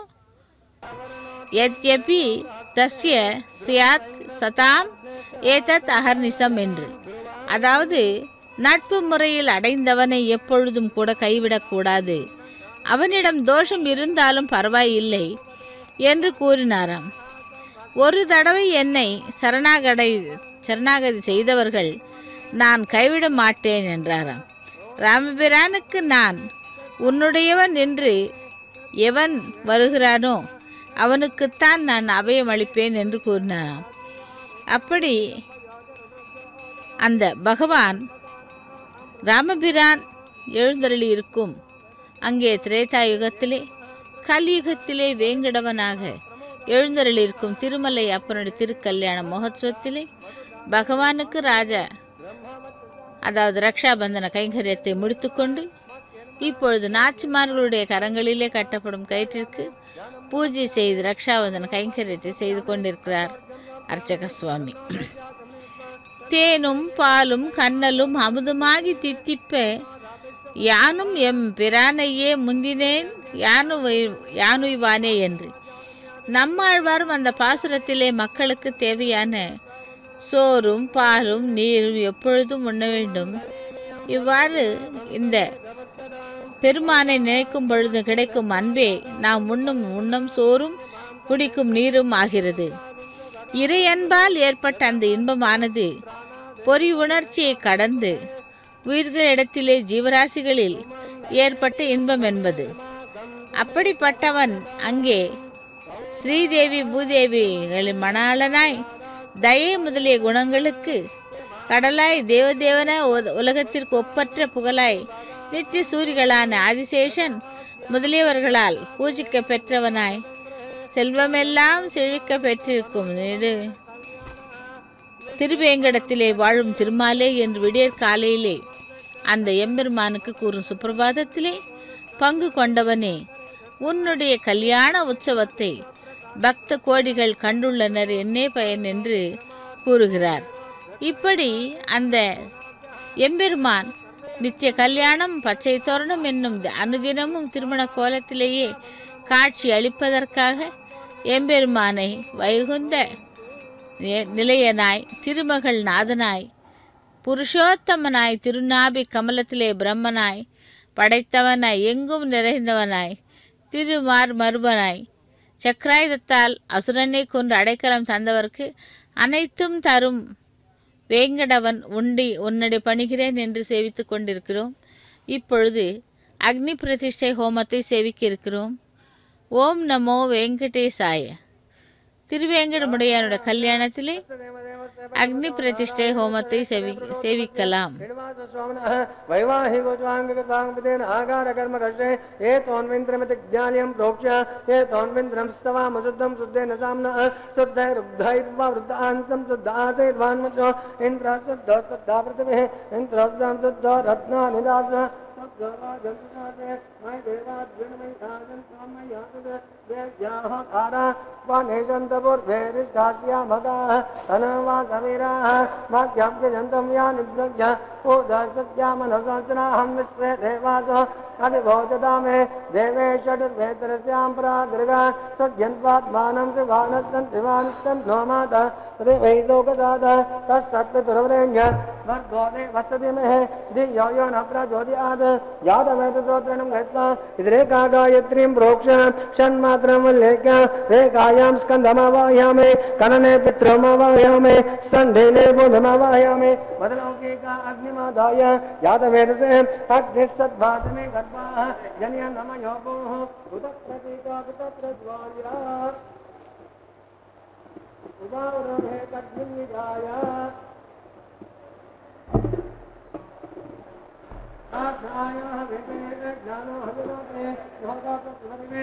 Speaker 4: யத்யபி தஸ்ய சியாத் சதாம் ஏதத் அஹர்நிசம் என்று, அதாவது நட்பு முறையில் அடைந்தவனை எப்பொழுதும் கூட கைவிடக்கூடாது, அவனிடம் தோஷம் இருந்தாலும் பரவாயில்லை என்று கூறினாராம். ஒரு தடவை என்னை சரணாகடை சரணாகதி செய்தவர்கள் நான் கைவிட மாட்டேன் என்றாராம். ராமபிரானுக்கு நான் உன்னுடையவன் என்று எவன் வருகிறானோ அவனுக்குத்தான் நான் அபயம் அளிப்பேன் என்று கூறினாராம். அப்படி அந்த பகவான் ராமபிரான் எழுந்தருளி இருக்கும் அங்கே திரேதா யுகத்திலே கலியுகத்திலே வேங்கடவனாக எழுந்தருளிருக்கும் திருமலை அப்பனுடைய திருக்கல்யாண மகோத்சவத்திலே பகவானுக்கு ராஜா அதாவது ரக்ஷாபந்தன கைங்கரியத்தை முடித்துக்கொண்டு இப்பொழுது நாச்சிமார்களுடைய கரங்களிலே கட்டப்படும் கயிற்றிற்கு பூஜை செய்து ரக்ஷாபந்தன கைங்கரியத்தை செய்து கொண்டிருக்கிறார் அர்ச்சக சுவாமி. தேனும் பாலும் கண்ணலும் அமுதுமாகி தித்திப்ப யானும் எம் பிரானையே முந்தினேன் யானு யானுய்வானே என்று நம்மாழ்வாரும் அந்த பாசுரத்திலே மக்களுக்கு தேவையான சோறும் பாலும் நீரும் எப்பொழுதும் உண்ண வேண்டும். இவ்வாறு இந்த பெருமானை நினைக்கும் பொழுது கிடைக்கும் அன்பே நாம் உண்ணும் உண்ணும் சோறும் குடிக்கும் நீரும் ஆகிறது. இறை அன்பால் ஏற்பட்ட அந்த இன்பமானது பொறி உணர்ச்சியை கடந்து உயிர்களிடத்திலே ஜீவராசிகளில் ஏற்பட்ட இன்பம் என்பது. அப்படிப்பட்டவன் அங்கே ஸ்ரீதேவி பூதேவிகளின் மணாளனாய் தயை முதலிய குணங்களுக்கு கடலாய் தேவதேவன உலகத்திற்கு ஒப்பற்ற புகழாய் நித்திய சூரிகளான ஆதிசேஷன் முதலியவர்களால் பூஜிக்க பெற்றவனாய் செல்வமெல்லாம் செழிக்க பெற்றிருக்கும் திருவேங்கடத்திலே வாழும் திருமாலே என்று விடியற் காலையிலே அந்த எம்பெருமானுக்கு கூறும் சுப்பிரபாதத்திலே பங்கு கொண்டவனே, உன்னுடைய கல்யாண உற்சவத்தை பக்த கோடிகள் கண்டுள்ளனர், என்னே பயன் என்று கூறுகிறார். இப்படி அந்த எம்பெருமான் நித்திய கல்யாணம் பச்சை தோரணம் என்னும் அனுதினமும் திருமண கோலத்திலேயே காட்சி அளிப்பதற்காக எம்பெருமானை வைகுந்த நிலையனாய் திருமகள் நாதனாய் புருஷோத்தமனாய் திருநாபி கமலத்திலே பிரம்மனாய் படைத்தவனாய் எங்கும் நிறைந்தவனாய் திருமார் மருபனாய் சக்கராயுதத்தால் அசுரனை கொன்று அடைக்கலம் தந்தவர்க்கு அனைத்தும் தரும் வேங்கடவன் உண்டி உன்னடி பணிகிறேன் என்று சேவித்து கொண்டிருக்கிறோம். இப்பொழுது அக்னி பிரதிஷ்டை ஹோமத்தை சேவிக்க இருக்கிறோம். ஓம் நமோ வெங்கடேசாய. திருவேங்கடமுடையானுடைய கல்யாணத்திலே அக்னி பிரதிஷ்டை ஹோமத்தை சேவி சேவிக்கலாம்.
Speaker 5: इंद्र मय देवाद्विणमय दानं स्वामय यातद देव्याः धारा स्वानेशन्तपुर्भेरिष्ठास्यामगाः तनवा कवीराः वाक्याब्जन्तं यानिद्रव्य पूजासत्यामनसंसनाहं विश्वे देवासो अधिभोजता मे देवे षडुर्वेतरस्यां प्रादृगा सज्जन्त्वात्मानं शिवानस्सन्तिवानिष्ठं नो माता तदेवैदोगदादा तत्सत्पितुर्वरेण्य भर्गो देवस्सतिमहे धियो यो न प्रचोदयात् यादवेतस्तोत्रणं गत्वा इदरेका गायत्रीं प्रोक्ष षण्मात्रं उल्लेख्य रेखायां स्कन्धमावाहयामि कनने पितृमवाहयामि स्तण्डे बुधमवाहयामि मदलौकिका अग्निमादाय यादवेतसे अग्निस्सद्भातमे गर्भाः जनयन् मम योगोः उदप्रतीका उदप्रज्वाल्या उदावरणे तद्विनिधाय आज्ञायाः वेदने ज्ञानो हविरोते योगाप्रतिपदिमे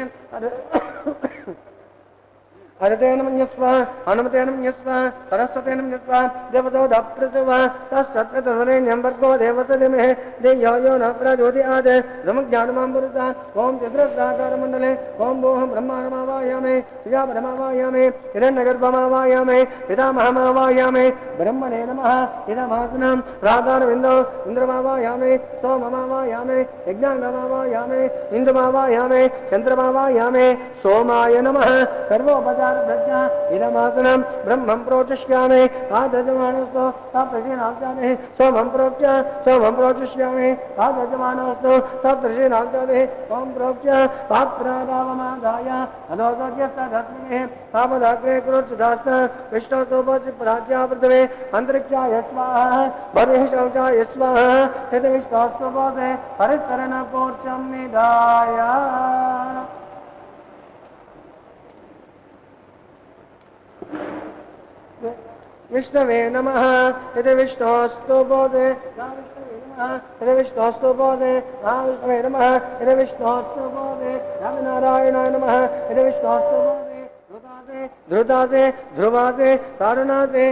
Speaker 5: हरतेन मन्यस्व हनुमतेन मन्यस्व सरस्वतेन मन्यस्व देवतो दप्रतव तस्तत्पितुर्वरेण्यं भर्गो देवस्य धीमहि धियो यो न प्रचोदयात् ब्रह्मज्ञानमामृता ओं चतुरस्राकारमण्डले ओं भोः ब्रह्माण्डमावाहयामि प्रजापतिमावाहयामि हिरण्यगर्भमावाहयामि पितामहमावाहयामि ब्रह्मणे नमः इदमासनं राधारविन्दौ इन्द्रमावाहयामि सोममावाहयामि यज्ञाङ्गमावाहयामि इन्दुमावाहयामि चन्द्रमावाहयामि सोमाय नमः सर्वोपचार प्रज्ञा इदमासनं ब्रह्मं प्रोचिष्यामि आदजमानस्तु सप्तर्षीणाब्जानि सोमं प्रोक्ष्य सोमं प्रोचिष्यामि आदजमानस्तु सप्तर्षीणाब्जानि ओं प्रोक्ष्य पात्रादावमादाय अनोदर्यस्तदस्मिः तावदग्रे कुरुच्युदास्त विष्णुस्तुपचिप्राच्या पृथिवे अन्तरिक्षाय स्वाहा बर्हिषौचाय स्वाहा यत् विष्णोस्तु बोधे हरितरणपोर्चं निधाय विष्णवे नमः यदि विष्णोस्तु बोधे यदि विष्णोस्तु बोधे विष्णवे नमः यदि विष्णोस्तु बोधे नारायणाय नमः यदि विष्णोस्तु बोधे ध्रुतासे ध्रुतासे ध्रुवासे तारुणासे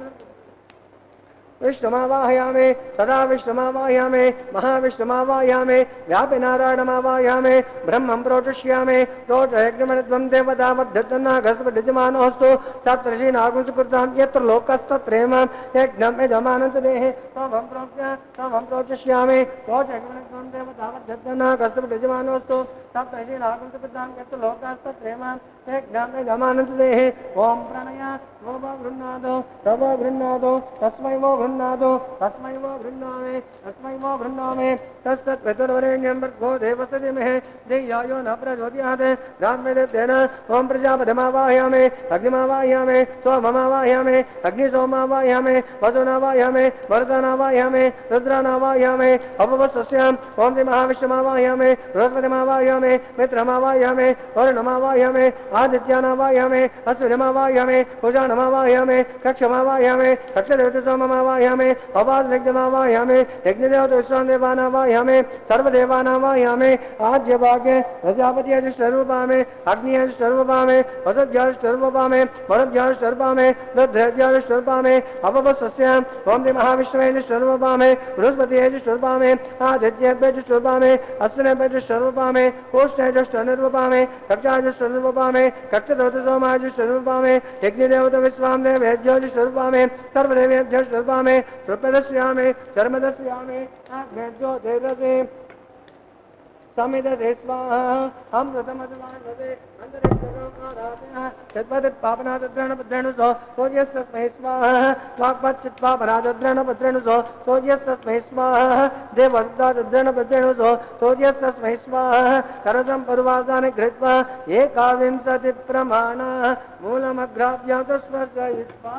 Speaker 5: विष्णुमावाहयामि सदा विष्णुमावाहयामि महाविष्णुमावाहयामि व्यापिनारायणमावाहयामि ब्रह्मं प्रोचिष्यामि प्रोचयज्ञमनित्वं देवता वर्धतनागस्पतिजमानोऽस्तु सप्तर्षीणागुंसकृतां यत्र लोकस्तत्रेम यज्ञं यजमानं च देहे सोमं प्रोक्ष्य सोमं प्रोचिष्यामि प्रोचयज्ञमनित्वं देवता वर्धतनागस्पतिजमानोऽस्तु सप्तर्षीणागुंसकृतां यत्र लोकस्तत्रेम यज्ञं यजमानं च देहे ओं प्रणय वो गृह्णादो तव गृह्णादो तस्मै वो गृह्णादो तस्मै वो गृह्णामि तस्मै वो गृह्णामि तत्सत्पितुर्वरेण्यं भर्गो देवस्य धीमहि धियो यो न प्रचोदयात् ब्राह्मणेन ओं प्रजापतिमावाहयामि अग्निमावाहयामि सोममावाहयामि अग्निसोमावाहयामि वसुनावाहयामि वरदानावाहयामि रुद्रानावाहयामि अपवस्स्याम् ओं महाविष्णुमावाहयामि बृहस्पतिमावाहयामि मित्रमावाहयामि वरुणमावाहयामि आदित्यानावाहयामि अश्विनमावाहयामि पूजानमावाहयामि कक्षमावाहयामि कक्षदेवतसोममावाहयामि अपासलिग्धमावाहयामि यज्ञदेवतविश्वान्देवानावाहयामि सर्वदेवानावाहयामि आज्यभागे प्रजापतियजुष्टरूपामि अग्नियजुष्टरूपामि वसुभ्यजुष्टरूपामि वरुभ्यजुष्टरूपामि रुद्रेभ्यजुष्टरूपामि अपवस्स्याम् ओं महाविष्णुवेजुष्टरूपामि बृहस्पतियजुष्टरूपामि आदित्येभ्यजुष्टरूपामि अश्विनेभ्यजुष्टरूपामि उष्णेजुष्टरूपामि कक्षाजुष्टरूपामि कक्षदेवतसोमाजुष्टरूपामि यज्ञदेवत विश्वान्देवेभ्योजुष्टरूपामि सर्वदेवेभ्योजुष्टरूपामि रूपदर्शयामि चर्मदर्शयामि आग्नेभ्यो देवसे समिदसे स्वाहा अमृतमधुमानवदे अन्तरिक्षगोमाराधयः यद्वदत्पापनादद्रणपद्रणुसो तोयस्तस्मै स्वाहा वाक्पच्चित्पापनादद्रणपद्रणुसो तोयस्तस्मै स्वाहा देवदत्तादद्रणपद्रणुसो तोयस्तस्मै स्वाहा करसम्पर्वासानि कृत्वा एकाविंशतिप्रमाणाः मूलमग्राभ्यां स्पर्शयित्वा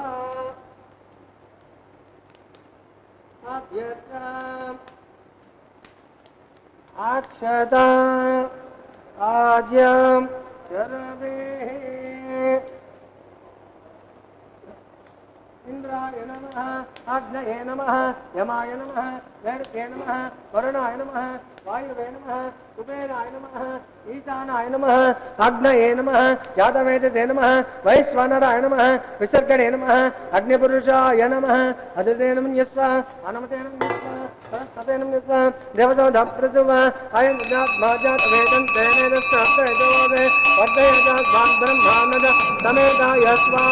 Speaker 5: अभ्यर्थाम् अक्षता आज्यं चरवेः इंद्राय नमः अग्नये नमः यमाय नमः वैरते नमः वरुणाय नमः वायुवे नमः कुबेराय नमः ईशानाय नमः अग्नये नमः जातवेदसे नमः वैश्वानराय नमः विसर्गणे नमः अग्निपुरुषाय नमः अदितेन मन्यस्व अनुमतेन मन्यस्व सरस्वतेन निस्वा देवतो धप्रजुवा अयं जात माजात वेदं तेनेन स्नाप्तयतोदे वर्धयजात भाग ब्रह्मानद समेता यस्वा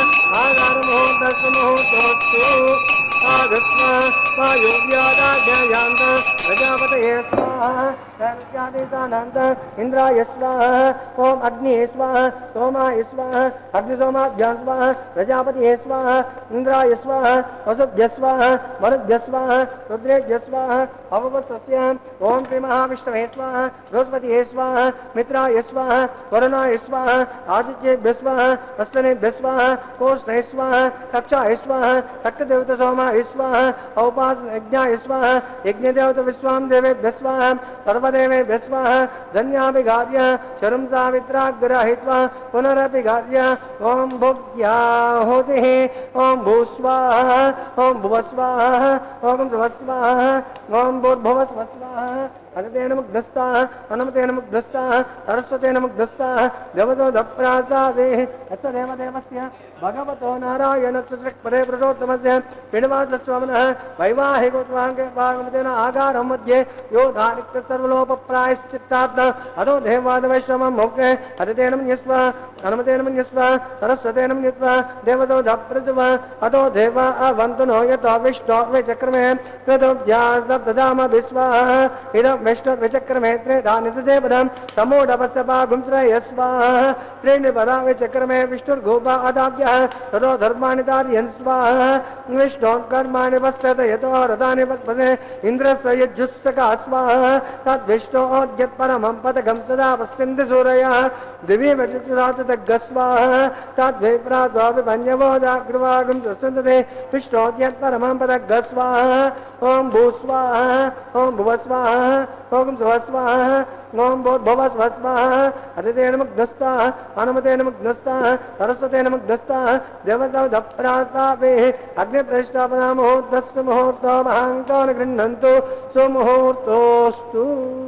Speaker 5: आगारमुहूर्तस्मुहूर्तोस्तु आगस्वा वायुव्यादाध्यायान्त प्रजापतये स्वाहा सर्वज्ञादितानन्त इन्द्राय स्वाहा ओम अग्निये स्वाहा सोमाय स्वाहा अग्निसोमाभ्यां स्वाहा प्रजापतये स्वाहा इंद्राय स्वाहा वसुभ्यः स्वाहा मरुभ्यः स्वाहा रुद्रेभ्यः स्वाहा अववस्स्य ओम श्री महाविष्णवे स्वाहा बृहस्पतये स्वाहा मित्राय स्वाहा वरुणाय स्वाहा आदित्येभ्यः स्वाहा अश्विनेभ्यः स्वाहा कोष्ठये स्वाहा कक्षाय स्वाहा रक्तदेवतसोमाय स्वाहा औपासनयज्ञाय स्वाहा यज्ञदेवत विश्वामदेवेभ्यः स्वाहा सर्वदेवेभ्यः स्वाहा धन्याभिघार्य शरं सावित्राग्रहित्वा पुनरभिघार्य ओम भुव्याहुतिः ओम भूस्वाहा ओम भुवस्वाहा ओम स्वस्वाहा ओम भूर्भुवस्वाहा अनतेन मुग्धस्ताः अनुमतेन मुग्धस्ताः सरस्वतेन मुग्धस्ताः देवतो दप्रासादे अस्य देवदेवस्य भगवतो नारायणस्य परे प्रोत्तमस्य पिण्वासस्वमनः वैवाहिकोत्वाङ्गेन आगारं मध्ये यो धारिक्त सर्वलोपप्रायश्चित्तात्मा अतो देवादवैश्वमं मोक्षे अतितेन मन्यस्व अनुमतेन मन्यस्व सरस्वतेन मन्यस्व देवतो धप्रजुव अतो देवा अवन्तु नो यतो विष्णो विचक्रमे कृतोऽभ्यासब्दधाम विश्वाः इदं विष्णु विचक्रमे त्रेधानितदेवदं तमोडपस्यपागुंस्रय स्वाहा त्रीणि पदा विचक्रमे विष्णुर्गोपा अदाभ्यः ततो धर्माणि धारयन् स्वाहा विष्णोः कर्माणि पश्यत यतो रथानि पस्पसे इन्द्रस्य यज्जुस्सका स्वाहा तद्विष्णोऽद्यत्परमं पदकं सदा पश्यन्ति सूरयः दिवि विचक्षुरातदग्गस्वाहा तद्विप्राद्वाभिपन्यवोदाग्रवागं ससन्तते विष्णोऽद्यत्परमं पदग्गस्वाहा ओम भूस्वाहा ओम भुवस्वाहा ओम स्वस्वाहा ओम भूर्भुवस्वाहा अतितेन मुग्धस्ताः अनुमतेन मुग्धस्ताः सरस्वतेन मुग्धस्ताः देवतो दप्रासावे अग्निप्रतिष्ठापना मुहूर्तस्तु मुहूर्तो महान्तो न गृह्णन्तु सुमुहूर्तोऽस्तु।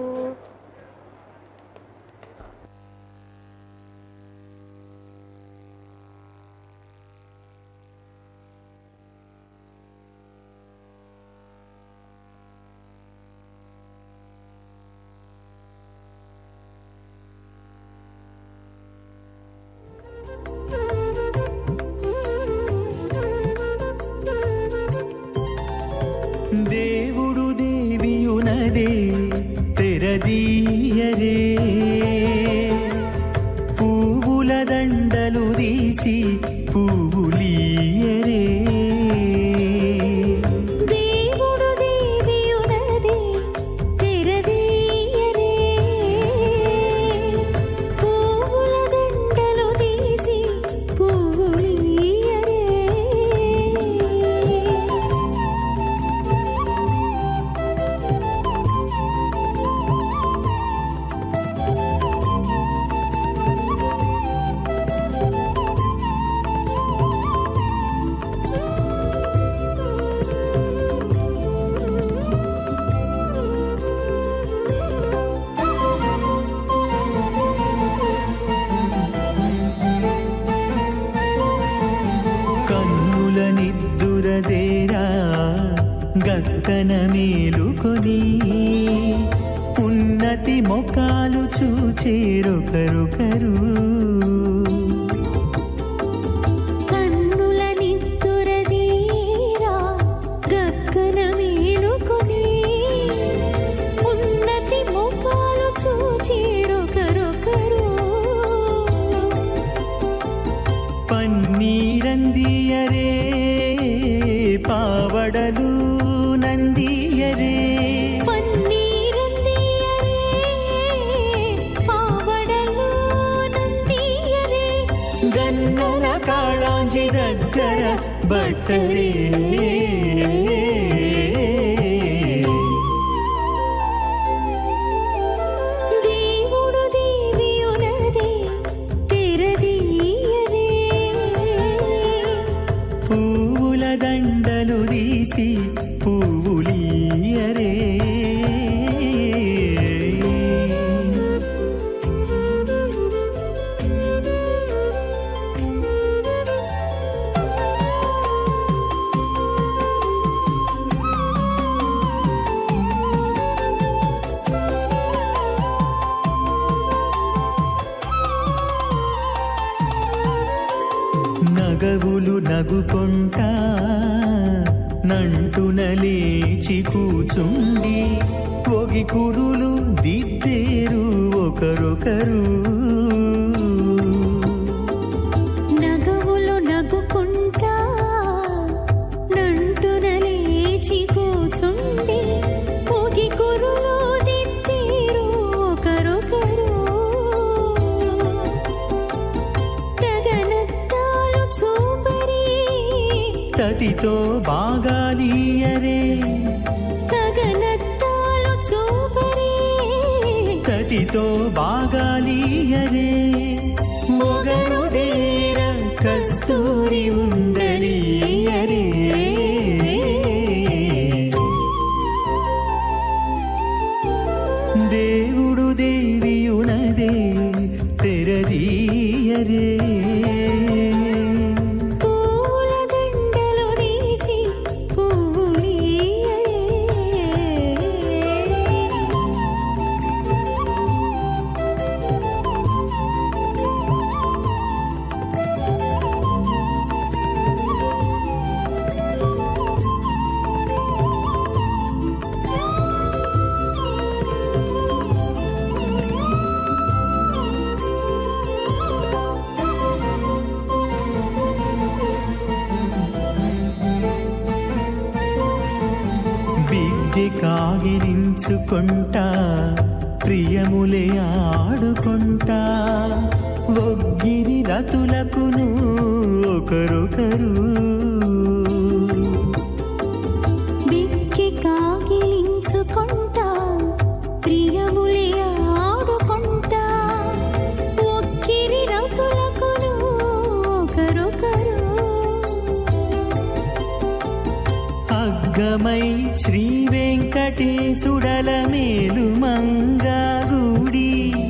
Speaker 6: దేవుడు దేవియునదే తెరదీయరే పువ్వుల దండలు తీసి పువ్వులీయరే
Speaker 7: దేవుడు దేవియునదే తెరదీయరే పువ్వుల దండలు తీసి పువ్వులీయరే
Speaker 6: కన్నుల నిద్దురదేరా గక్కన మేలుకొని ఉన్నతి మొకాలు చూచేరొకరొకరు
Speaker 7: కన్నుల నిద్దురదీరా గగ్గన మేలుకొని ఉన్నతి ముఖాలు చూచేరొకరొకరు
Speaker 6: పన్నీరందియరే పావడలు నందియరే
Speaker 7: పన్నీరందియరే పావడలు నందియరే
Speaker 6: గన్నర కాళాంజి దగ్గర బట్టరే
Speaker 7: దేవుడు దేవియునదే తెరదీయరే
Speaker 6: పువ్వుల దండలు తీసి పువ్వులీయరే నగవులు నగుకొంటా నంటున లేచి కూచుండి ఒగి కురులు దిద్దేరు ఒకరొకరు
Speaker 7: నగవులు నగుకుంటా నంటున లేచి కూచుండి పోగి కురులు దిద్దేరు ఒకరొకరు తగనత్తాలు చూపరి
Speaker 6: తతితో బాగాలియరే
Speaker 7: తగనత్తాలు చూపరి
Speaker 6: తతితో బాగాలియరే మొగరుదేర కస్తూరి ఉండలియరే దేవుడు దేవియునదే తెరదీయరే
Speaker 7: పూల దండలు తీసి పువ్వులియరే
Speaker 6: విద్య కాగిలించుకుంటా ప్రియములే ఆడుకుంటా ఒగ్గిరి రతులకును ఒకరొకరు
Speaker 7: బిక్కి కాగిలించుకుంటా ప్రియములే ఆడుకుంటా ఒక్కిరి రతులకును ఒకరొకరు
Speaker 6: అగ్గమై శ్రీ వెంకటేశుడల మేలు మంగాగుడి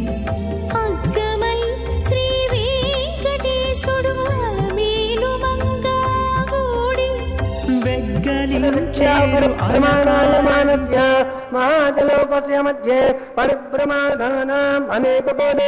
Speaker 7: అగ్గమై శ్రీ వెంకటేశుడు అలమేలు మంగాగూడి
Speaker 6: వెగ్గలించేరు
Speaker 5: ప్రమాణాయమానస్య మహాజలోకస్య మధ్యే పరిభ్రమాణానాం అనేకకోటి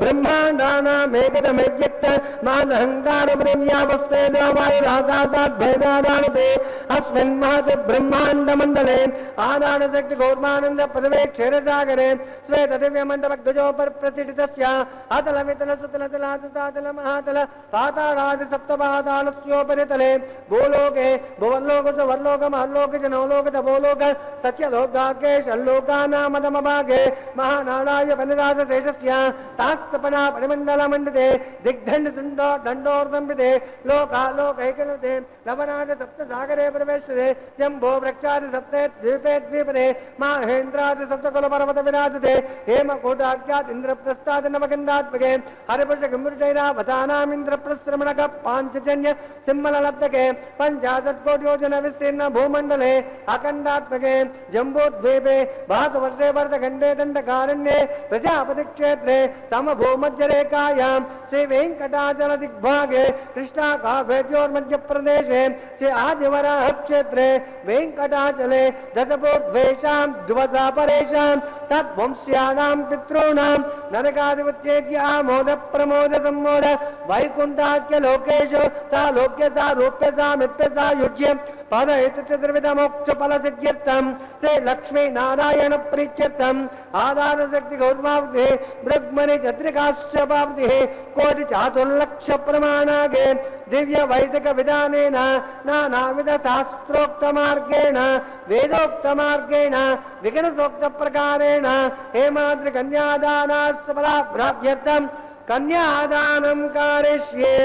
Speaker 5: బ్రహ్మాండానామేకతమేజ్యక్త మాదహంకార బ్రహ్మ్యావస్థే వాయురాకాశాత్ భేదాదానతే అస్మిన్ మహత్ బ్రహ్మాండ మండలే ఆదాన శక్తి గౌర్మానంద పదవే క్షీరసాగరే శ్వేత దివ్య మండపగ్ధజో ప్రతిష్ఠితస్య అతల వితల సుతల తలాతల మహాతల పాతాళాది సప్తపాతాళస్యోపరితలే భూలోకే భువర్లోక సువర్లోక మహల్లోక జనోలోక తపోలోక సత్యలోకాకే షల్లోకానామదమభాగే మహానాళాయ వనరాజ శేషస్య తాస్తపనా పరిమండల మండితే దిగ్దండ దండో దండోర్దంబితే లోకాలోకైకనతే లవనాద సప్త సాగరే ప్రవేశతే జంబో వృక్షాది సప్తే ద్వీపే ద్వీపదే మహేంద్రాది సప్తకుల పర్వత విరాజతే హేమకూటాఖ్యాత్ ఇంద్రప్రస్థాది నవగండాత్మకే హరిపుష గంభీరజైరావతానామింద్రప్రస్త్రమణక పాంచజన్య సింహలబ్ధకే పంచాశత్ కోట్యోజన విస్తీర్ణ భూమండలే అఖండాత్మకే జంబోద్వీపే భాతవర్షే వర్ధఖండే దండకారణ్యే ప్రజాపతి క్షేత్రే సమభూమధ్యరేఖాయాం శ్రీ వెంకటాచల దిగ్భాగే కృష్ణాకావ్యోర్మధ్య ప్రదేశే శ్రీ ఆదివరాహ క్షేత్రే వెంకటాచలే దశభూద్వేషాం ధ్వసా పరేషాం తద్వంశ్యానాం పితॄణాం నరకాదివత్యేజ్య ఆమోద ప్రమోద సమ్మోద వైకుంఠాఖ్య లోకేషు సా లోక్య సా రూప్య సా మిప్య సా యుజ్యం పదైత చతుర్విధ మోక్ష ఫల సిద్ధ్యర్థం శ్రీ లక్ష్మీ నారాయణ ప్రీత్యర్థం ఆధార శక్తి గౌర్మావధి బ్రహ్మణి చత్రికాశ్చపావధి కోటి చాతుర్లక్ష ప్రమాణాగే దివ్య వైదిక విధానేన నానావిధ శాస్త్రోక్త మార్గేణ వేదోక్త మార్గేణ విఘ్నసోక్త ప్రకారేణ హేమాద్రి కన్యాదానాస్త ఫలాభ్రాప్త్యర్థం కన్యాదానం కారిష్యే.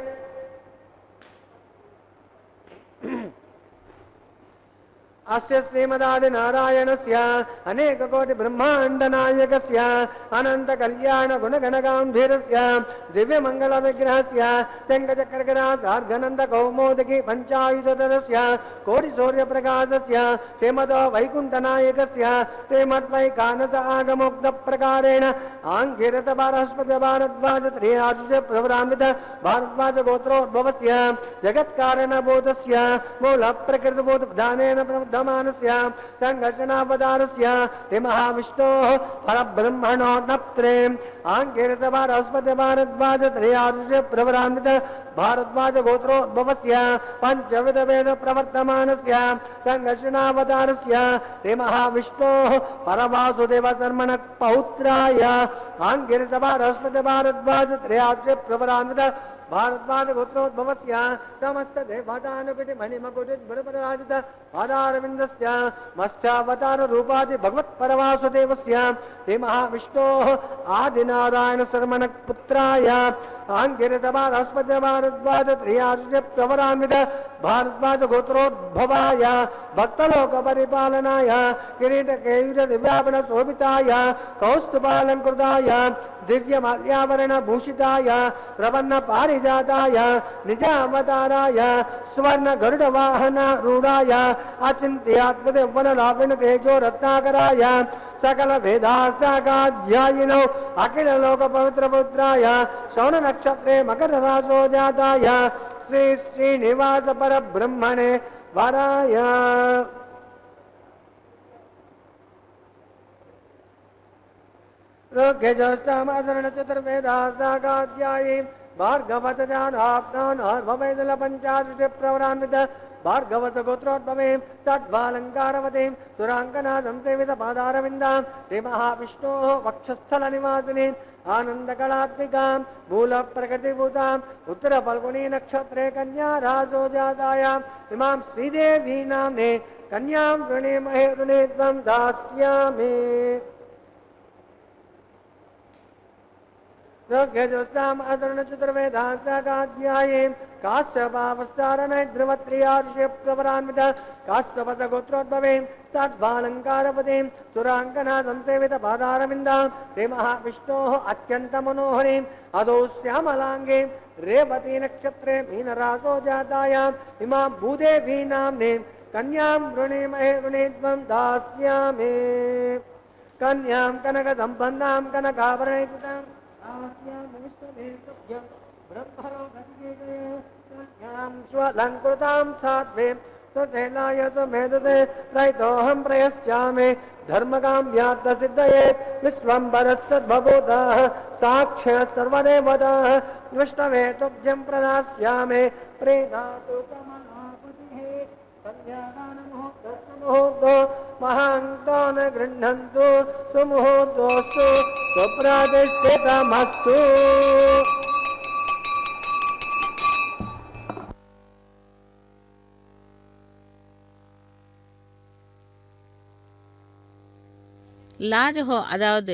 Speaker 5: अस्य श्रीमदादि नारायणस्य अनेक कोटि ब्रह्मांड नायकस्य अनंत कल्याण गुण गणगांभीरस्य दिव्य मंगल विग्रहस्य शंखचक्रगदा सार्धनंद कौमोदकी पंचायुधरस्य कोटि सूर्य प्रकाशस्य श्रीमदो वैकुंठ नायकस्य श्रीमद्वैकानस आगमोक्त प्रकारेण आंगिरत बारहस्पति भारद्वाज त्रियाशुष प्रवरान्वित भारद्वाज गोत्रोद्भवस्य जगत्कारण बोधस्य मूल प्रकृति बोध प्रधानेन प्रबुद्ध वर्धमानस्य संघर्षणावतारस्य हे महाविष्णोः परब्रह्मणो नप्त्रे आङ्गिरसभारस्पति भारद्वाज त्रयादृश प्रवरान्वित भारद्वाज गोत्रोद्भवस्य पञ्चविध वेद प्रवर्तमानस्य संघर्षणावतारस्य हे महाविष्णोः परवासुदेव शर्मण पौत्राय आङ्गिरसभारस्पति भारद्वाज त्रयादृश प्रवरान्वित भारद्वाज गोत्रोद्भवस्य समस्त देवतानुकुटि मणिमकुटिर्बलपराजित पादारविन्दस्य मत्स्यावतार रूपादि भगवत्परवासुदेवस्य हे महाविष्णोः आदिनारायण शर्मण पुत्राय आङ्गिरसभारस्पति भारद्वाज त्रयादृश प्रवरान्वित भारद्वाज गोत्रोद्भवाय भक्तलोक परिपालनाय किरीटकेयूर दिव्याभरण शोभिताय कौस्तुभालंकृताय दिव्य माल्यावरण भूषिताय प्रपन्न पारिजाताय निजावताराय स्वर्ण गरुड वाहन रूढ़ाय अचिंत्यात्मदेवन लावण तेजो रत्नाकराय सकल वेदासागाध्यायिनो अखिल लोक पवित्र पुत्राय श्रवण नक्षत्रे मकर रासो जाताय श्री श्रीनिवास पर ब्रह्मणे वराय रोग्यजोत्सामाचरण चतुर्वेदासागाध्यायी भार्गवत जानाप्तान् हर्ववेदल पंचादश प्रवरान्वित भार्गवत गोत्रोद्भवे षड्वालंकारवतीं सुरांकना संसेवित पादारविन्दां हे महाविष्णोः वक्षस्थल निवासिनीं आनन्दकलात्मिकां मूल प्रकृतिभूताम् उत्तर फल्गुनी नक्षत्रे कन्या रासो जातायाम् इमां श्रीदेवी नाम्ने कन्यां वृणीमहे ऋणे त्वं दास्यामि रोग्यजोत्साम अधर्ण चतुर्वेदासागाध्याये काश्यपावश्चारण ध्रुवत्रियार्षे प्रवरान्वित काश्यपस गोत्रोद्भवे षड्वालंकारपतीं सुरांकना संसेवित पादारविन्दां हे महाविष्णोः अत्यन्त मनोहरीं अदौ श्यामलांगे रेवती नक्षत्रे मीनरासो जातायाम् इमां भूदेवी नाम्ने कन्यां वृणीमहे ऋणे त्वं दास्यामि कन्यां कनक सम्पन्नां कनकाभरणयुक्तां स्वलंकृतां साध्वे सशैलाय सुमेधसे रहितोऽहं प्रयश्चामि धर्मकाम्यार्थ सिद्धये विश्वम्भरस्तद्भूतः साक्ष्य सर्वदेवताः विष्णवे तुभ्यं प्रदास्यामि प्रीणातु कमलापतिः कन्यादानमुहूर्तो महान्तो न गृह्णन्तु सुमुहूर्तोऽस्तु सुप्रतिष्ठितमस्तु।
Speaker 4: லாஜஹோ அதாவது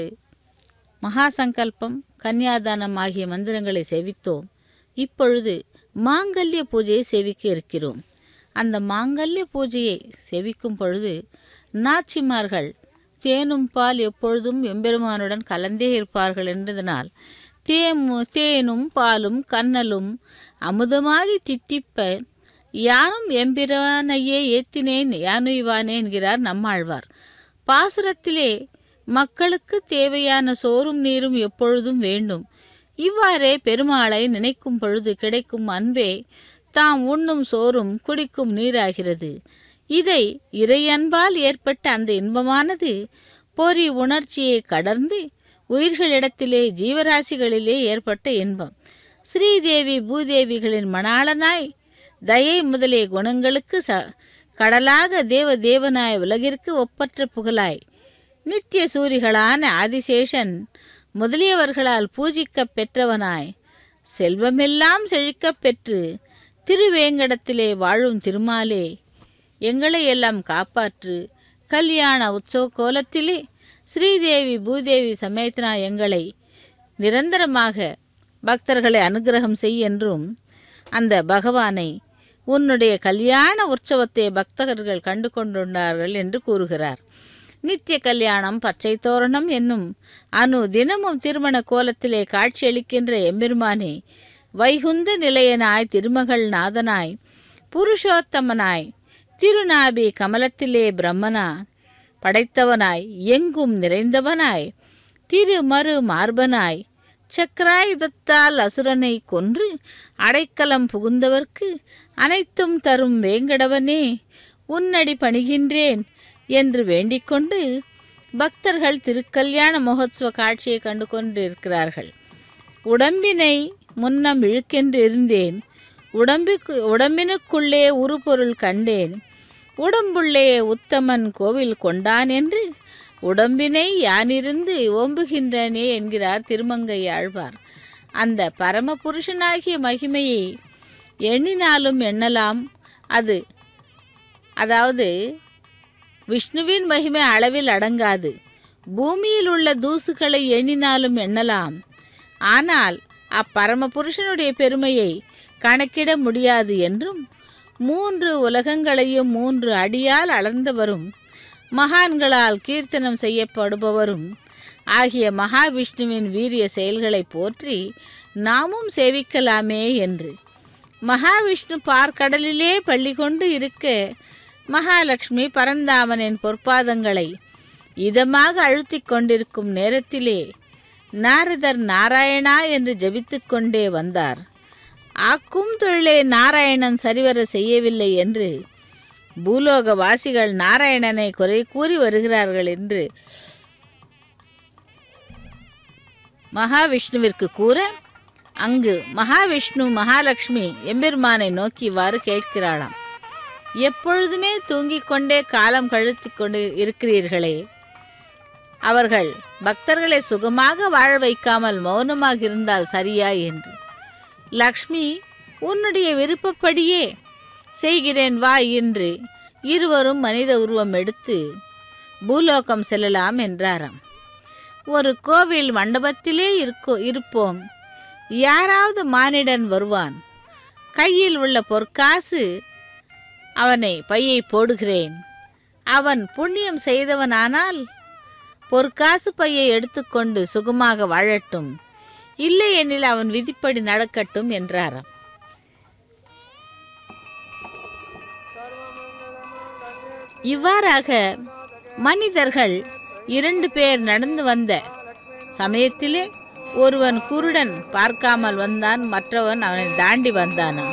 Speaker 4: மகாசங்கல்பம் கன்னியாதானம் ஆகிய மந்திரங்களை சேவித்தோம். இப்பொழுது மாங்கல்ய பூஜையை சேவிக்க இருக்கிறோம். அந்த மாங்கல்ய பூஜையை சேவிக்கும் பொழுது நாச்சிமார்கள் தேனும் பால் எப்பொழுதும் எம்பெருமானுடன் கலந்தே இருப்பார்கள் என்றதனால் தேமு தேனும் பாலும் கண்ணலும் அமுதமாகி தித்திப்ப யானும் எம்பிரானையே ஏத்தினேன் யானுய்வானே என்கிறார் நம்மாழ்வார். பாசுரத்திலே மக்களுக்கு தேவையான சோறும் நீரும் எப்பொழுதும் வேண்டும். இவ்வாறே பெருமாளை நினைக்கும் பொழுது கிடைக்கும் அன்பே தாம் உண்ணும் சோறும் குடிக்கும் நீராகிறது. இதை இறையன்பால் ஏற்பட்ட அந்த இன்பமானது பொறி உணர்ச்சியை கடந்து உயிர்களிடத்திலே ஜீவராசிகளிலே ஏற்பட்ட இன்பம். ஸ்ரீதேவி பூதேவிகளின் மணாளனாய் தயை முதலிய குணங்களுக்கு ச கடலாக தேவ தேவனாய் உலகிற்கு ஒப்பற்ற புகழாய் நித்திய சூரிகளான ஆதிசேஷன் முதலியவர்களால் பூஜிக்க பெற்றவனாய் செல்வமெல்லாம் செழிக்கப் பெற்று திருவேங்கடத்திலே வாழும் திருமாலே எங்களை எல்லாம் காப்பாற்று. கல்யாண உற்சவ கோலத்திலே ஸ்ரீதேவி பூதேவி சமேதனா எங்களை நிரந்தரமாக பக்தர்களை அனுகிரகம் செய் என்றும் அந்த பகவானை உன்னுடைய கல்யாண உற்சவத்தை பக்தர்கள் கண்டு கொண்டுள்ளார்கள் என்று கூறுகிறார். நித்திய கல்யாணம் பச்சை தோரணம் என்னும் அனு தினமும் திருமண கோலத்திலே காட்சியளிக்கின்ற எம்பெருமானே வைகுந்த நிலையனாய் திருமகள் நாதனாய் புருஷோத்தமனாய் திருநாபி கமலத்திலே பிரம்மனா படைத்தவனாய் எங்கும் நிறைந்தவனாய் திருமறு மார்பனாய் சக்கராயுதத்தால் அசுரனை கொன்று அடைக்கலம் புகுந்தவர்க்கு அனைத்தும் தரும் வேங்கடவனே உன்னடி பணிகின்றேன் என்று வேண்டிக்கொண்டு பக்தர்கள் திருக்கல்யாண மகோத்சவ காட்சியை கண்டு கொண்டிருக்கிறார்கள். உடம்பினை முன்னம் இழுக்கென்று இருந்தேன், உடம்புக்கு உடம்பினுக்குள்ளே உருபொருள் கண்டேன், உடம்புள்ளே உத்தமன் கோவில் கொண்டான் என்று உடம்பினை யானிருந்து ஓம்புகின்றனே என்கிறார் திருமங்கை ஆழ்வார். அந்த பரமபுருஷனாகிய மகிமையை எண்ணினாலும் எண்ணலாம். அது அதாவது விஷ்ணுவின் மகிமை அளவில் அடங்காது. பூமியில் உள்ள தூசுகளை எண்ணினாலும் எண்ணலாம். ஆனால் அப்பரமபுருஷனுடைய பெருமையை கணக்கிட முடியாது என்றும், மூன்று உலகங்களையும் மூன்று அடியால் அளந்தவரும் மகான்களால் கீர்த்தனம் செய்யப்படுபவரும் ஆகிய மகாவிஷ்ணுவின் வீரிய செயல்களை போற்றி நாமும் சேவிக்கலாமே என்று. மகாவிஷ்ணு பார்க்கடலிலே பள்ளி கொண்டு இருக்க மகாலட்சுமி பரந்தாமனின் பொற்பாதங்களை இதமாக அழுத்தி கொண்டிருக்கும் நேரத்திலே நாரதர் நாராயணா என்று ஜபித்து கொண்டே வந்தார். ஆக்கும் தொழிலே நாராயணன் சரிவர செய்யவில்லை என்று பூலோக வாசிகள் நாராயணனை குறை கூறி வருகிறார்கள் என்று மகாவிஷ்ணுவிற்கு கூற, அங்கு மகாவிஷ்ணு மகாலட்சுமி எம்பெருமானை நோக்கி இவ்வாறு கேட்கிறாளாம். எப்பொழுதுமே தூங்கிக் கொண்டே காலம் கழித்து கொண்டு இருக்கிறீர்களே, அவர்கள் பக்தர்களை சுகமாக வாழ வைக்காமல் மௌனமாக இருந்தால் சரியா என்று. லக்ஷ்மி, உன்னுடைய விருப்பப்படியே செய்கிறேன் வா என்று இருவரும் மனித உருவம் எடுத்து பூலோகம் செல்லலாம் என்றாராம். ஒரு கோவில் மண்டபத்திலே இருக்கோ இருப்போம், யாராவது மானிடன் வருவான், கையில் உள்ள பொற்காசு அவனை பையை போடுகிறேன், அவன் புண்ணியம் செய்தவனானால் பொற்காசு பையை எடுத்துக்கொண்டு சுகமாக வாழட்டும், இல்லை எனில் அவன் விதிப்படி நடக்கட்டும் என்றாராம். இவ்வாறாக மனிதர்கள் இரண்டு பேர் நடந்து வந்த சமயத்திலே ஒருவன் குருடன் பார்க்காமல் வந்தான், மற்றவன் அவனை தாண்டி வந்தானா.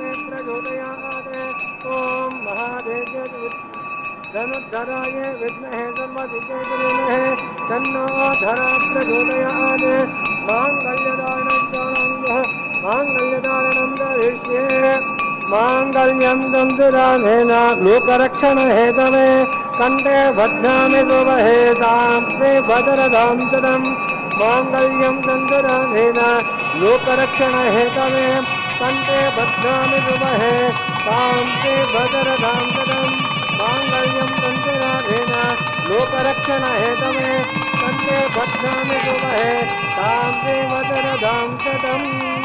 Speaker 5: மாங்கல்யம் தந்துராதேன லோகரக்ஷண ஹேதவே கண்டே பத்னாமி சுபஹேதாம் ஸ்ரீ பதரதாம் சதம். மாங்கல்யம் தந்துராதேன லோகரக்ஷண ஹேதவே கண்டே பத்னாமி சுபஹே தாம் ஸ்ரீ பதரதாம் சதம். மாங்கல்யம் தந்துராதேன லோகரக்ஷண ஹேதவே கண்டே பத்னாமி சுபஹே தாம் ஸ்ரீ பதரதாம் சதம்.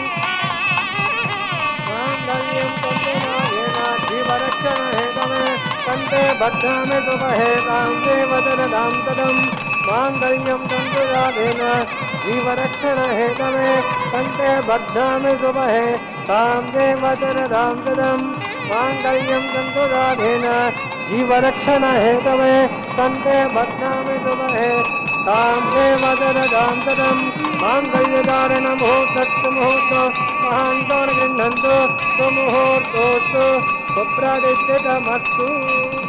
Speaker 5: மாங்கல்யம் தந்துராதேன ஜீவரக்ஷண ஹேதவே கண்டே பத்னாமி சுபஹே தாம் ஸ்ரீ பதரதாம் சதம். மாங்கல்யம் தந்துராதேன ஜீவரக்ஷண ஹேதவே கண்டே பத்னாமி சுபஹே தாம் ஸ்ரீ பதரதாம் சதம். மாங்கல்யம் தந்துராதேன ஜீவரக்ஷண ஹேதவே கண்டே பத்னாமி சுபஹே தாம் ஸ்ரீ பதரதாம் சதம். மாங்கல்யதாரண முகூர்த்தஸ்து முகூர்த்தோ மகாந்தோ கிண்ணந்தோ சுமுகூர்த்தோஸ்து சுப்ரதிஷ்டிதமஸ்து.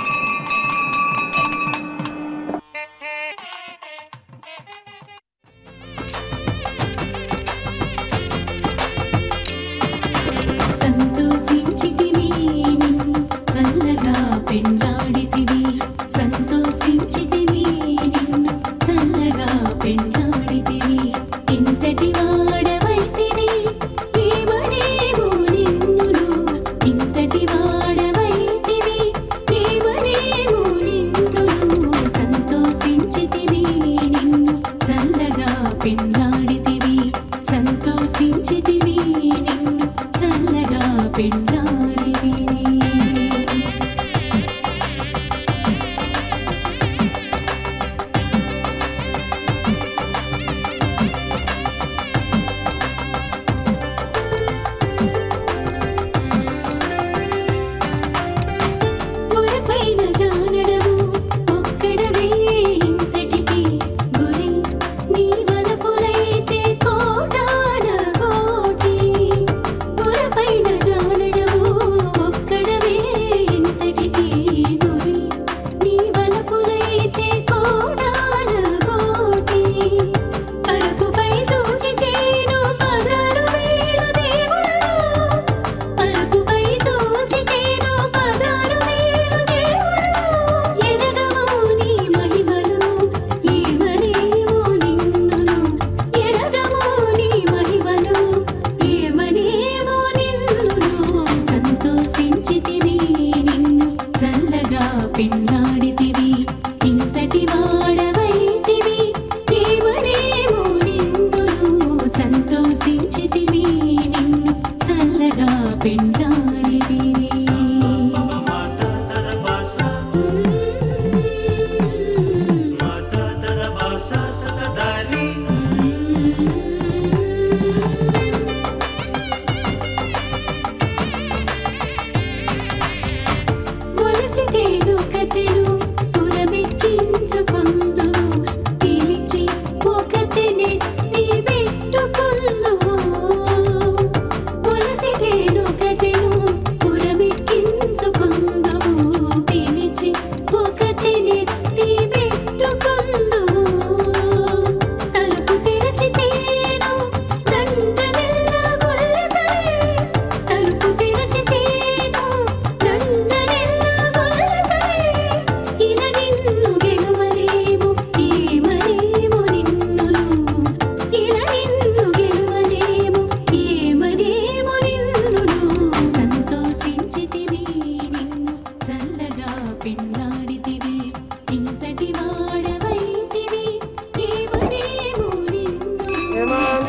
Speaker 7: సంతోషించితివి నిన్ను చల్లగా పెండాడితివి, సంతోషించితివి నిన్ను చల్లగా పెండాడితివి, ఇంతటి వాడవైతివి ఏమనేమో నిన్నును, ఇంతటి వాడవైతివి ఏమనేమో నిన్నును, సంతోషించితివి నిన్ను చల్లగా పెండాడితివి, సంతోషించితివి నిన్ను చల్లగా పెండాడితివి. మురపైన జానడవు ఒక్కడవే ఇంతటికి గురి, నీ వలపులైతే కోటాన కోటి. మురపైన జానడవు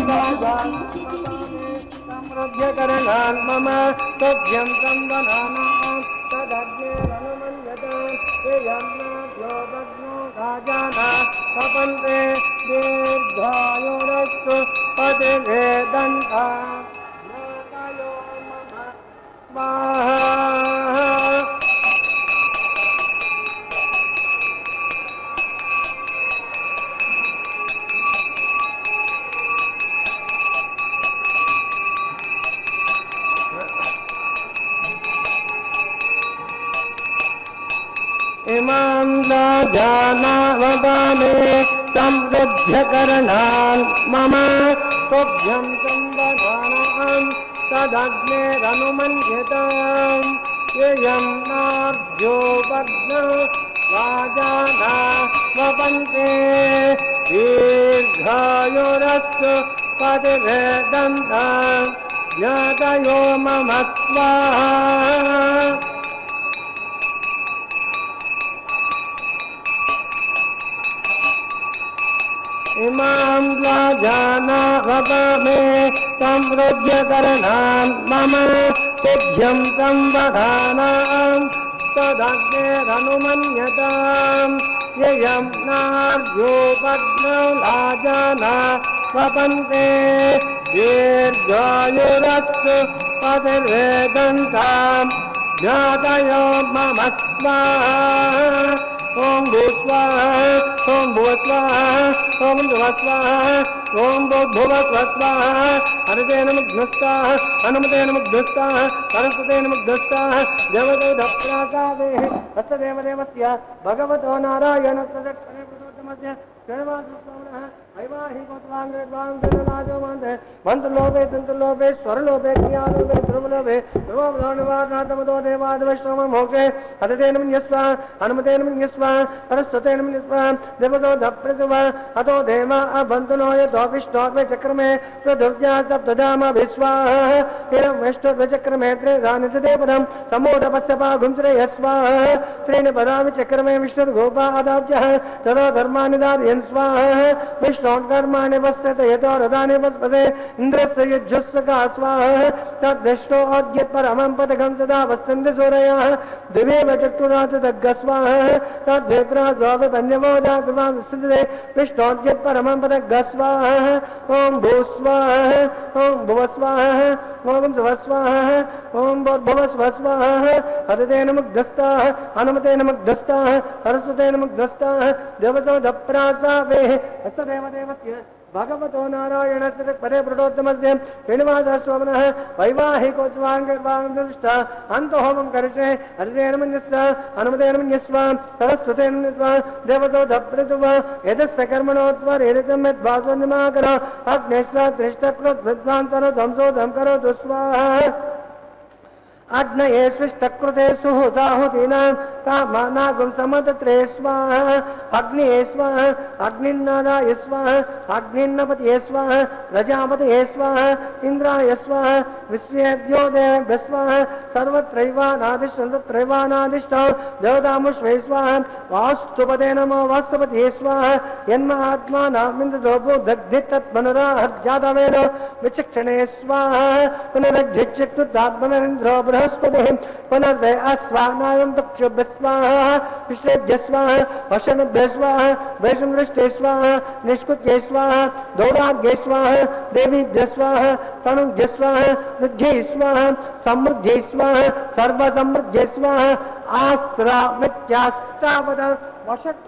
Speaker 5: समृद्ध्यकरणान् मम तुभ्यं संवदानां तदग्नेरनुमन्यतां श्रियम्नाभ्यो दग्नो राजाना पपन्ते दीर्घायुरस्तु पतिवेदन्ता ज्ञातयो मम स्वाहा। इमां राजानावदाने समृद्ध्यकरणान् मम तुभ्यं संवदानां तदग्नेरनुमन्यतां ययं नाभ्यो भग्नो राजाना वपन्ते दीर्घायुरस्तु पतिवेदन्ता ज्ञातयो मम स्वाहा। इमां राजानावदाने समृद्ध्यकरणान् मम तुभ्यं संवदानां तदग्नेरनुमन्यतां ययं नाभ्यो भग्नो राजाना वपन्ते दीर्घायुरस्तु पतिवेदन्तां ज्ञातयो मम स्वाहा। ओम भूस्वाहा ओम भुवस्वाहा ओम ध्रुवस्वाहा ओम भूर्भुवस्वाहा हनुतेन मुग्धस्ताः हनुमतेन मुग्धस्ताः सरस्वतेन मुग्धस्ताः देवतो दप्रासादे अस्य देवदेवस्य भगवतो नारायणस्य दक्षिणे प्रदोषमस्य सर्वात्मनः मंत्रलोभे तंत्रलोभे स्वरलोभे क्रियालोभे ध्रुवलोभे ध्रुवनिवारणात्मतो देवादिवैष्णव मोक्षे हततेन मन्यस्वा हनुमतेन मन्यस्वा सरस्वतेन मन्यस्वा देवतो दप्रसुव अतो देवा अबन्धनो यतोऽपिष्टोर्वे चक्रमे प्रधुव्या सप्तधाम विश्वाः इरं वैष्णव चक्रमे त्रिधानिते पदं समूढपस्य पागुंसरे यस्वाः त्रीणि पदानि चक्रमे विष्णुर्गोपा अदाब्जः ततो धर्माणि धारयन् स्वाहा विष्णु कर्माणि वस्यते यतो रदानि वस्पसे इन्द्रस्य युज्जुस्सका स्वाहा तद्दृष्टो अद्य परमं पदकं सदा वस्यन्ति सूरयः दिवेव चक्षुरात् तद्गस्वाहा तद्विप्रा द्वाविपन्यवो जागृवां विस्सन्ते विष्णोऽद्य परमं पदगस्वाहा ॐ भूस्वाहा ॐ भुवस्वाहा ॐ सुवस्वाहा ॐ भुवस्वस्वाहा हरितेन मुग्धस्ताः हनुमतेन मुग्धस्ताः सरस्वतेन मुग्धस्ताः देवतो दप्रासावे देवस्य भगवतो नारायणस्य पदे प्रोडोत्तमस्य श्रीनिवासस्वामिनः वैवाहिकोत्सवाङ्गवाङ्गदृष्टा अन्तो होमं करिष्ये हरितेन मन्यस्वा हनुमतेन मन्यस्वा सरस्वतेन मन्यस्वा देवतो दप्रतुव यदस्य कर्मणोत्वर यदसम्यद्भासोन्यमाकर अग्नेश्वा त्रिष्टकृत् विद्वान् सर्वध्वंसो ध्वं करोतु स्वाहा। अग्नये स्विष्टकृते सुहुताहुतीनां कामानागुं समतत्रे स्वाहा अग्निये स्वाहा अग्निन्नादाय स्वाहा अग्निन्नपतये स्वाहा प्रजापतये स्वाहा इंद्राय स्वाहा विश्वेभ्यो देवेभ्यः स्वाहा सर्वत्रैवानादिष्टं तत्रैवानादिष्टौ देवतामुष्वे स्वाहा वास्तुपते नमो वास्तुपतये स्वाहा यन्मात्मानामिन्द्रो बुद्धग्धितत्मनुराहर्जातवेदो विचक्षणे स्वाहा पुनरग्धिक्षिक्तुतात्मनरिन्द्रो बृहस्पतिः पुनर्वे अस्वानायं तक्षुभ्य स्वाहा विष्णुभ्य स्वाहा वशनुभ्य स्वाहा वैष्णवृष्टे स्वाहा निष्कुत्ये स्वाहा दौराग्ये स्वाहा देवीभ्य स्वाहा तनुभ्य स्वाहा निध्ये स्वाहा समृद्धे स्वाहा सर्वसमृद्धे स्वाहा आस्त्रा मिथ्यास्तावद वशत्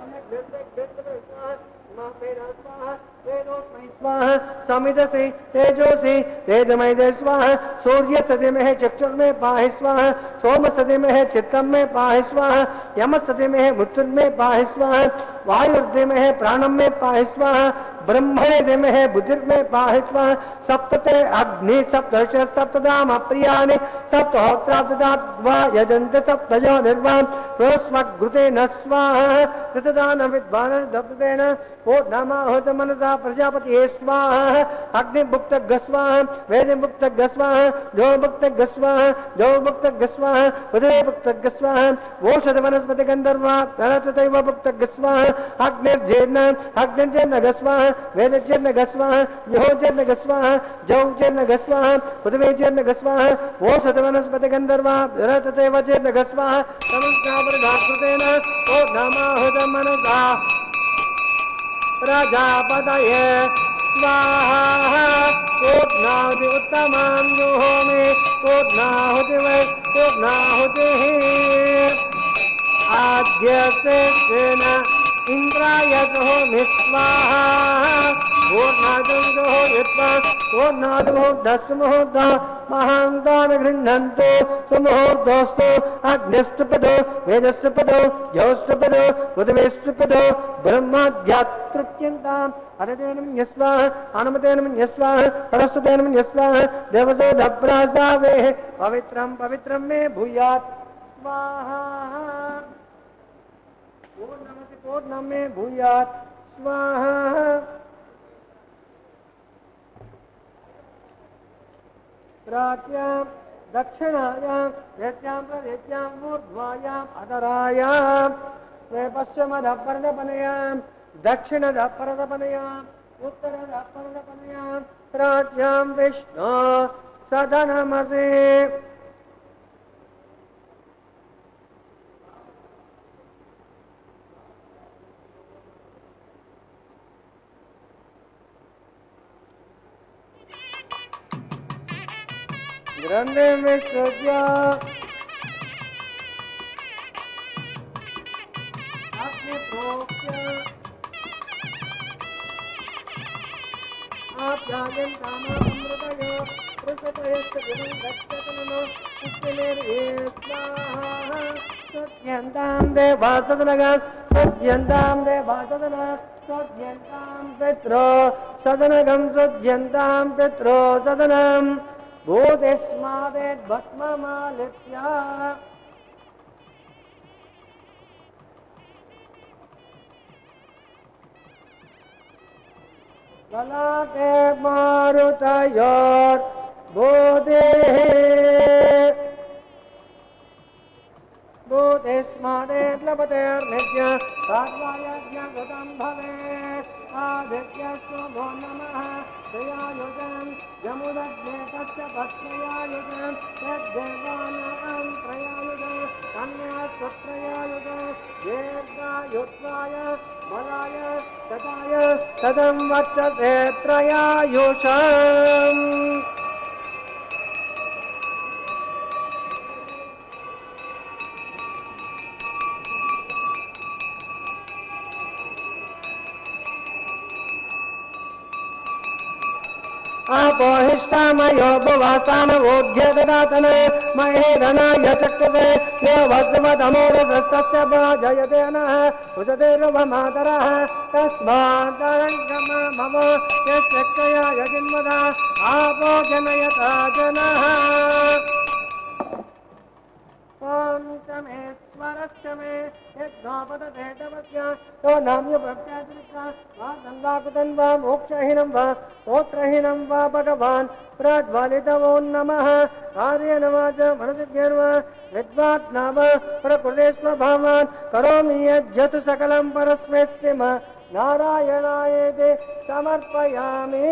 Speaker 5: स्वाहा समिदसि तेजोसि तेजमय स्वाहा सूर्य सदि में है चक्षुर में पाहि स्वाहा सोम सदि में है चित्तम में पाहि स्वाहा यम सदि में है मृत्यु में पाहि स्वाहा वायुर्दि में है प्राणम में पाहि स्वाहा ब्रह्मणे में है बुद्धि में पाहि स्वाहा सप्तते अग्नि सप्तश सप्तदाम प्रियानि सप्तहोत्राब्दवा यजन्ते सप्तजो निर्वाण स्वग्रुते न स्वाहा ततदान विद्वान दप्तेन ओ नमाहुत मनसा प्रजापति स्वाहा अग्निमुक्त गस्वाहा वेदमुक्त गस्वाहा देवमुक्त गस्वाहा देवमुक्त गस्वाहा उदयमुक्त गस्वाहा वोषध वनस्पति गंधर्वा ततैव मुक्त गस्वाहा अग्निर्जेन अग्निर्जेन गस्वाहा वेदचेर्न गस्वाह यहोचेर्न गस्वाह जौचेर्न गस्वाह पृथ्वीचेर्न गस्वाह ओषध वनस्पति गंधर्वा रततेव चेर्न गस्वाह समस्तापरधाकृतेन ओ नमः मनसा प्रजापतये स्वाहा पूर्णाहुति उत्तमां जुहोमि पूर्णाहुति वै पूर्णाहुतिः आद्यसे तेन इंद्राय जुहोमि स्वाहा पूर्णाहुतिं जुहोयित्वा पूर्णाहुतिमुहूर्तस्तु मुहूर्तः महान्तान् गृह्णन्तु सुमुहूर्तोऽस्तु अग्निष्टुपदो वेदष्टुपदो जौष्टुपदो पृथिवीष्टुपदो ब्रह्माद्यातृत्यन्ताम् अरतेन यस्वाह अनुमतेन यस्वाह परस्तुतेन यस्वाह देवसो दब्रासावेः पवित्रं पवित्रं मे भूयात् स्वाहा पूर्णमसि पूर्णं मे भूयात् स्वाहा प्राच्यां दक्षिणायां रेत्यां प्ररेत्यां ऊर्ध्वायाम् अधरायां वे पश्चिमदपर्णपनयां दक्षिणदपर्णपनयाम् उत्तरदपर्णपनयां प्राच्यां विष्णु सदनमसि ग्रंथे विसृज्य अग्निप्रोक्ष्य आप्यायं कामामृतयो पृषतयश्च गुणं गच्छतननो इत्यनेर्ये स्वाहा सत्यन्तां देवासदनगां सत्यन्तां देवासदना सत्यन्तां पित्रो सदनगं सत्यन्तां पित्रो सदनम् भूतिस्मादेद्भस्ममालित्या ललाटे मारुतयोर्भूतिः भूतिस्मादेद्लभतेर्नित्य सात्वायज्ञकृतं भवेत् आदित्यस्तु भो नमः दयायुजं यमुदग्ने तस्य भस्मयायुजं यद्देवानां त्रयायुजं कन्यास्वत्रयायुजं दीर्घायुत्वाय बलाय तदाय तदं वक्षसे त्रयायुषम् आपोहिष्टामयो भुवास्तामवोध्यददातन महेरणाय चक्षुषे यो वज्रवदमोरसस्तस्य जयते नः उदतेर्वमातरः तस्मादरङ्गममव यश्चक्षयाय जिन्मदा आपो जनयता जनः ॐ च मे स्वरश्च मे यज्ञोपदधेतवस्य तो नाम्य प्रत्यादृष्टा वा गङ्गाकुतं वा मोक्षहीनं वा स्तोत्रहीनं वा भगवान् प्रज्वलितवो नमः कार्येन वाच मनसिद्ध्येन वा विद्वात्ना वा प्रकृतेष्वभावान् करोमि यज्जतु सकलं परस्मैस्त्रिम नारायणायेति समर्पयामि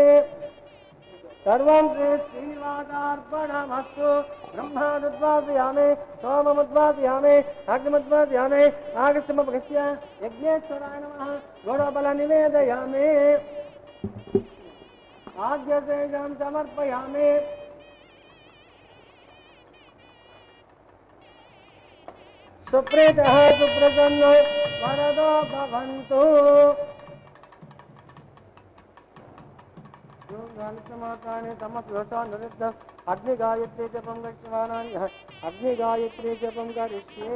Speaker 5: सर्वं श्री श्रीनिवासार्पणमस्तु ब्रह्मानुद्वासयामि सोममुद्वासयामि अग्निमुद्वासयामि आगस्त्यमुपगस्य यज्ञेश्वराय नमः गौरवबलं निवेदयामि आद्यसेजं समर्पयामि सुप्रीतः सुप्रसन्नो वरदो भवन्तु माताने समप्योषा नृत्य अग्निगायत्री जपं गच्छमानानि अग्निगायत्री जपं करिष्ये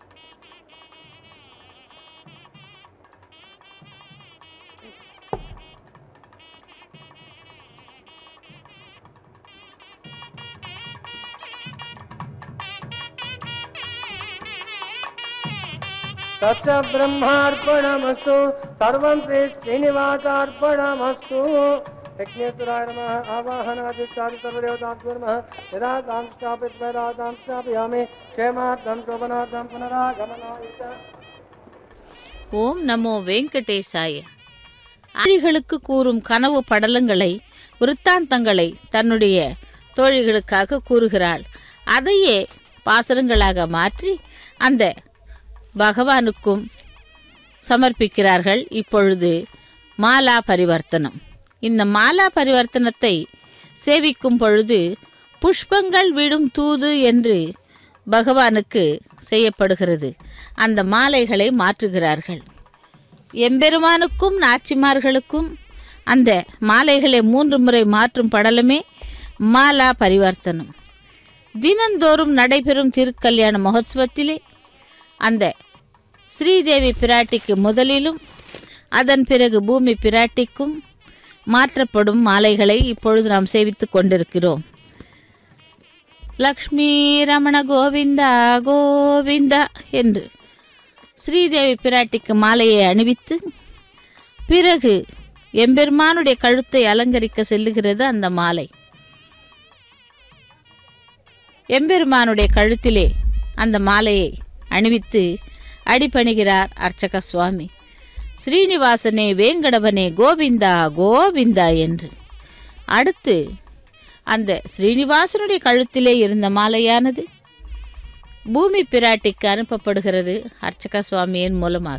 Speaker 5: तच्च ब्रह्मार्पणमस्तु सर्वं श्री श्रीनिवासार्पणमस्तु यज्ञेश्वराय नमः आवाहनादित्यादि सर्वदेवताभ्यो नमः यदा तां स्थापयित्वा यदा तां स्थापयामि क्षेमार्थं शोभनार्थं पुनरागमनाय च
Speaker 4: ఓం నమో వెంకటేశాయ. ஆழிகளுக்கு கூறும் கனவு படலங்களை விருத்தாந்தங்களை தன்னுடைய தோழிகளுக்காக கூறுகிறாள். அதையே பாசுரங்களாக மாற்றி அந்த பகவானுக்கும் சமர்ப்பிக்கிறார்கள். இப்பொழுது மாலா பரிவர்த்தனம். இந்த மாலா பரிவர்த்தனத்தை சேவிக்கும் பொழுது புஷ்பங்கள் விடும் தூது என்று பகவானுக்கு செய்யப்படுகிறது. அந்த மாலைகளை மாற்றுகிறார்கள். எம்பெருமானுக்கும் நாச்சிமார்களுக்கும் அந்த மாலைகளை மூன்று முறை மாற்றும் படலமே மாலா பரிவர்த்தனம். தினந்தோறும் நடைபெறும் திருக்கல்யாண மகோத்சவத்திலே அந்த ஸ்ரீதேவி பிராட்டிக்கு முதலிலும் அதன் பிறகு பூமி பிராட்டிக்கும் மாற்றப்படும் மாலைகளை இப்பொழுது நாம் சேவித்து கொண்டிருக்கிறோம். லக்ஷ்மி ரமண கோவிந்தா கோவிந்தா என்று ஸ்ரீதேவி பிராட்டிக்கு மாலையை அணிவித்து பிறகு எம்பெருமானுடைய கழுத்தை அலங்கரிக்க செல்லுகிறது அந்த மாலை. எம்பெருமானுடைய கழுத்திலே அந்த மாலையை அணிவித்து அடிபணிகிறார் அர்ச்சக சுவாமி. ஸ்ரீனிவாசனே வேங்கடவனே கோவிந்தா கோவிந்தா என்று. அடுத்து அந்த ஸ்ரீனிவாசனுடைய கழுத்திலே இருந்த மாலையானது பூமி பிராட்டிக்கு அனுப்பப்படுகிறது அர்ச்சக சுவாமியின் மூலமாக.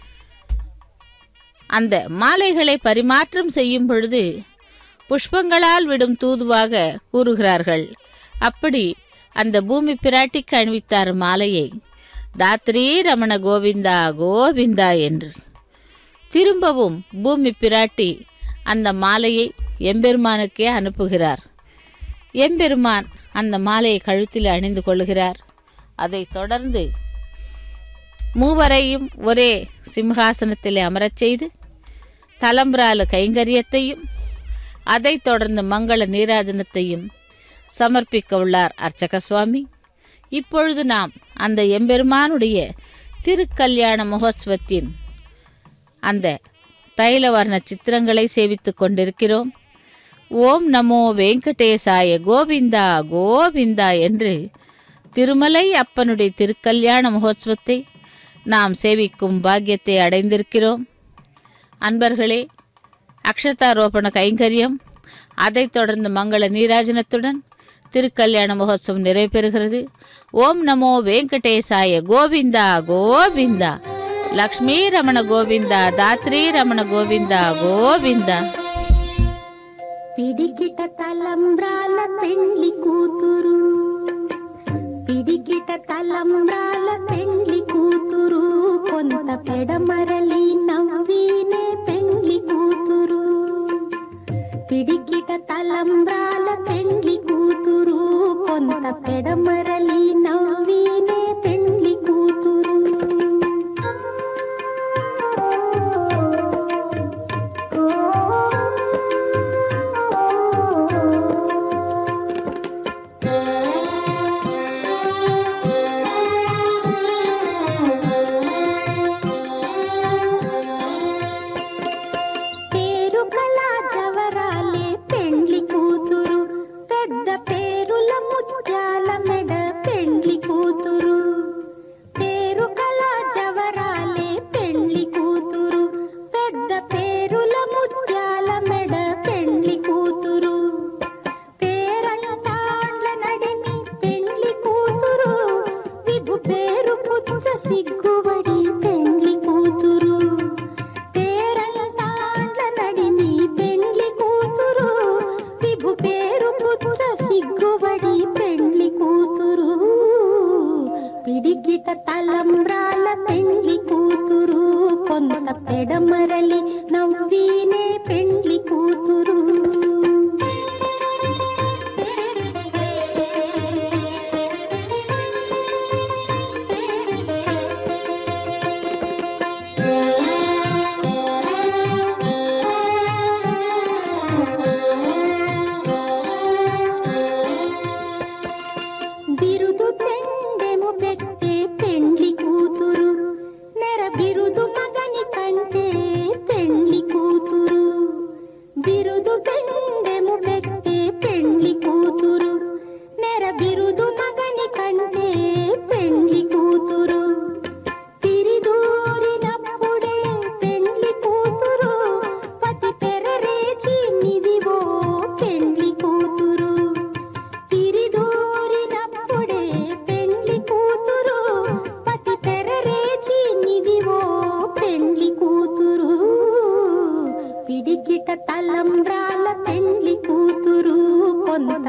Speaker 4: அந்த மாலைகளை பரிமாற்றம் செய்யும் பொழுது புஷ்பங்களால் விடும் தூதுவாக கூறுகிறார்கள். அப்படி அந்த பூமி பிராட்டிக்கு அணிவித்தார் மாலையை தாத்ரீ ரமண கோவிந்தா கோவிந்தா என்று. திரும்பவும் பூமி பிராட்டி அந்த மாலையை எம்பெருமானுக்கே அனுப்புகிறார். எம்பெருமான் அந்த மாலையை கழுத்தில் அணிந்து கொள்ளுகிறார். அதைத் தொடர்ந்து மூவரையும் ஒரே சிம்ஹாசனத்திலே அமரச் செய்து தலம்பிரால கைங்கரியத்தையும் அதைத் தொடர்ந்து மங்கள நீராஜனத்தையும் சமர்ப்பிக்க உள்ளார் அர்ச்சக சுவாமி. இப்பொழுது நாம் அந்த எம்பெருமானுடைய திருக்கல்யாண மகோத்சவத்தின் அந்த தைலவர்ண சித்திரங்களை சேவித்து கொண்டிருக்கிறோம். ஓம் நமோ வெங்கடேசாய கோவிந்தா கோவிந்தா என்று திருமலை அப்பனுடைய திருக்கல்யாண மகோத்சவத்தை நாம் சேவிக்கும் பாக்கியத்தை அடைந்திருக்கிறோம். அன்பர்களே, அக்ஷதாரோபண கைங்கரியம் அதைத் தொடர்ந்து மங்கள நீராஜனத்துடன் திருக்கல்யாண மகோத்சவம் நிறைவு பெறுகிறது. ஓம் நமோ வெங்கடேசாய கோவிந்தா கோவிந்தா. லக்ஷ்மீ ரமண கோவிந்தா தாத்ரீ ரமண கோவிந்தா கோவிந்தா.
Speaker 7: పిడికిట తలంబ్రాల పెండ్లి కూతురు పిడికిట తలంబ్రాల పెండ్లి కూతురు కొంత పెడమరలి నవ్వినే పెండ్లి కూతురు పిడికిట తలంబ్రాల పెండ్లి కూతురు కొంత పెడమరలి నవ్వినే పెండ్లి కూతురు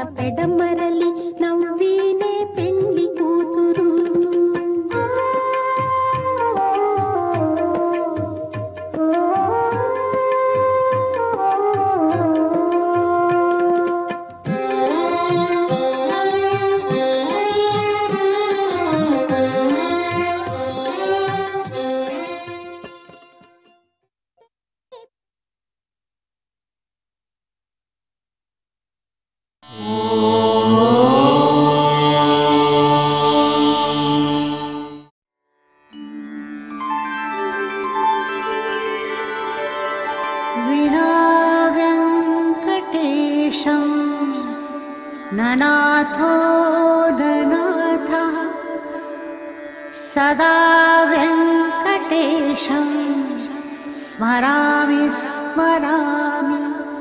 Speaker 7: పెడమరలి నవ్వీనే పెండ్లి కూతురు.
Speaker 8: ननाथो ननाथः सदा वेङ्कटेशं स्मरामि स्मरामि.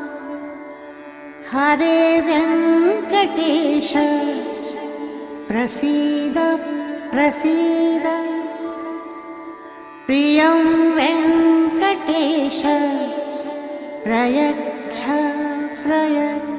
Speaker 8: हरे वेङ्कटेश प्रसीद प्रसीद. प्रियं वेङ्कटेश प्रयच्छ प्रयच्छ.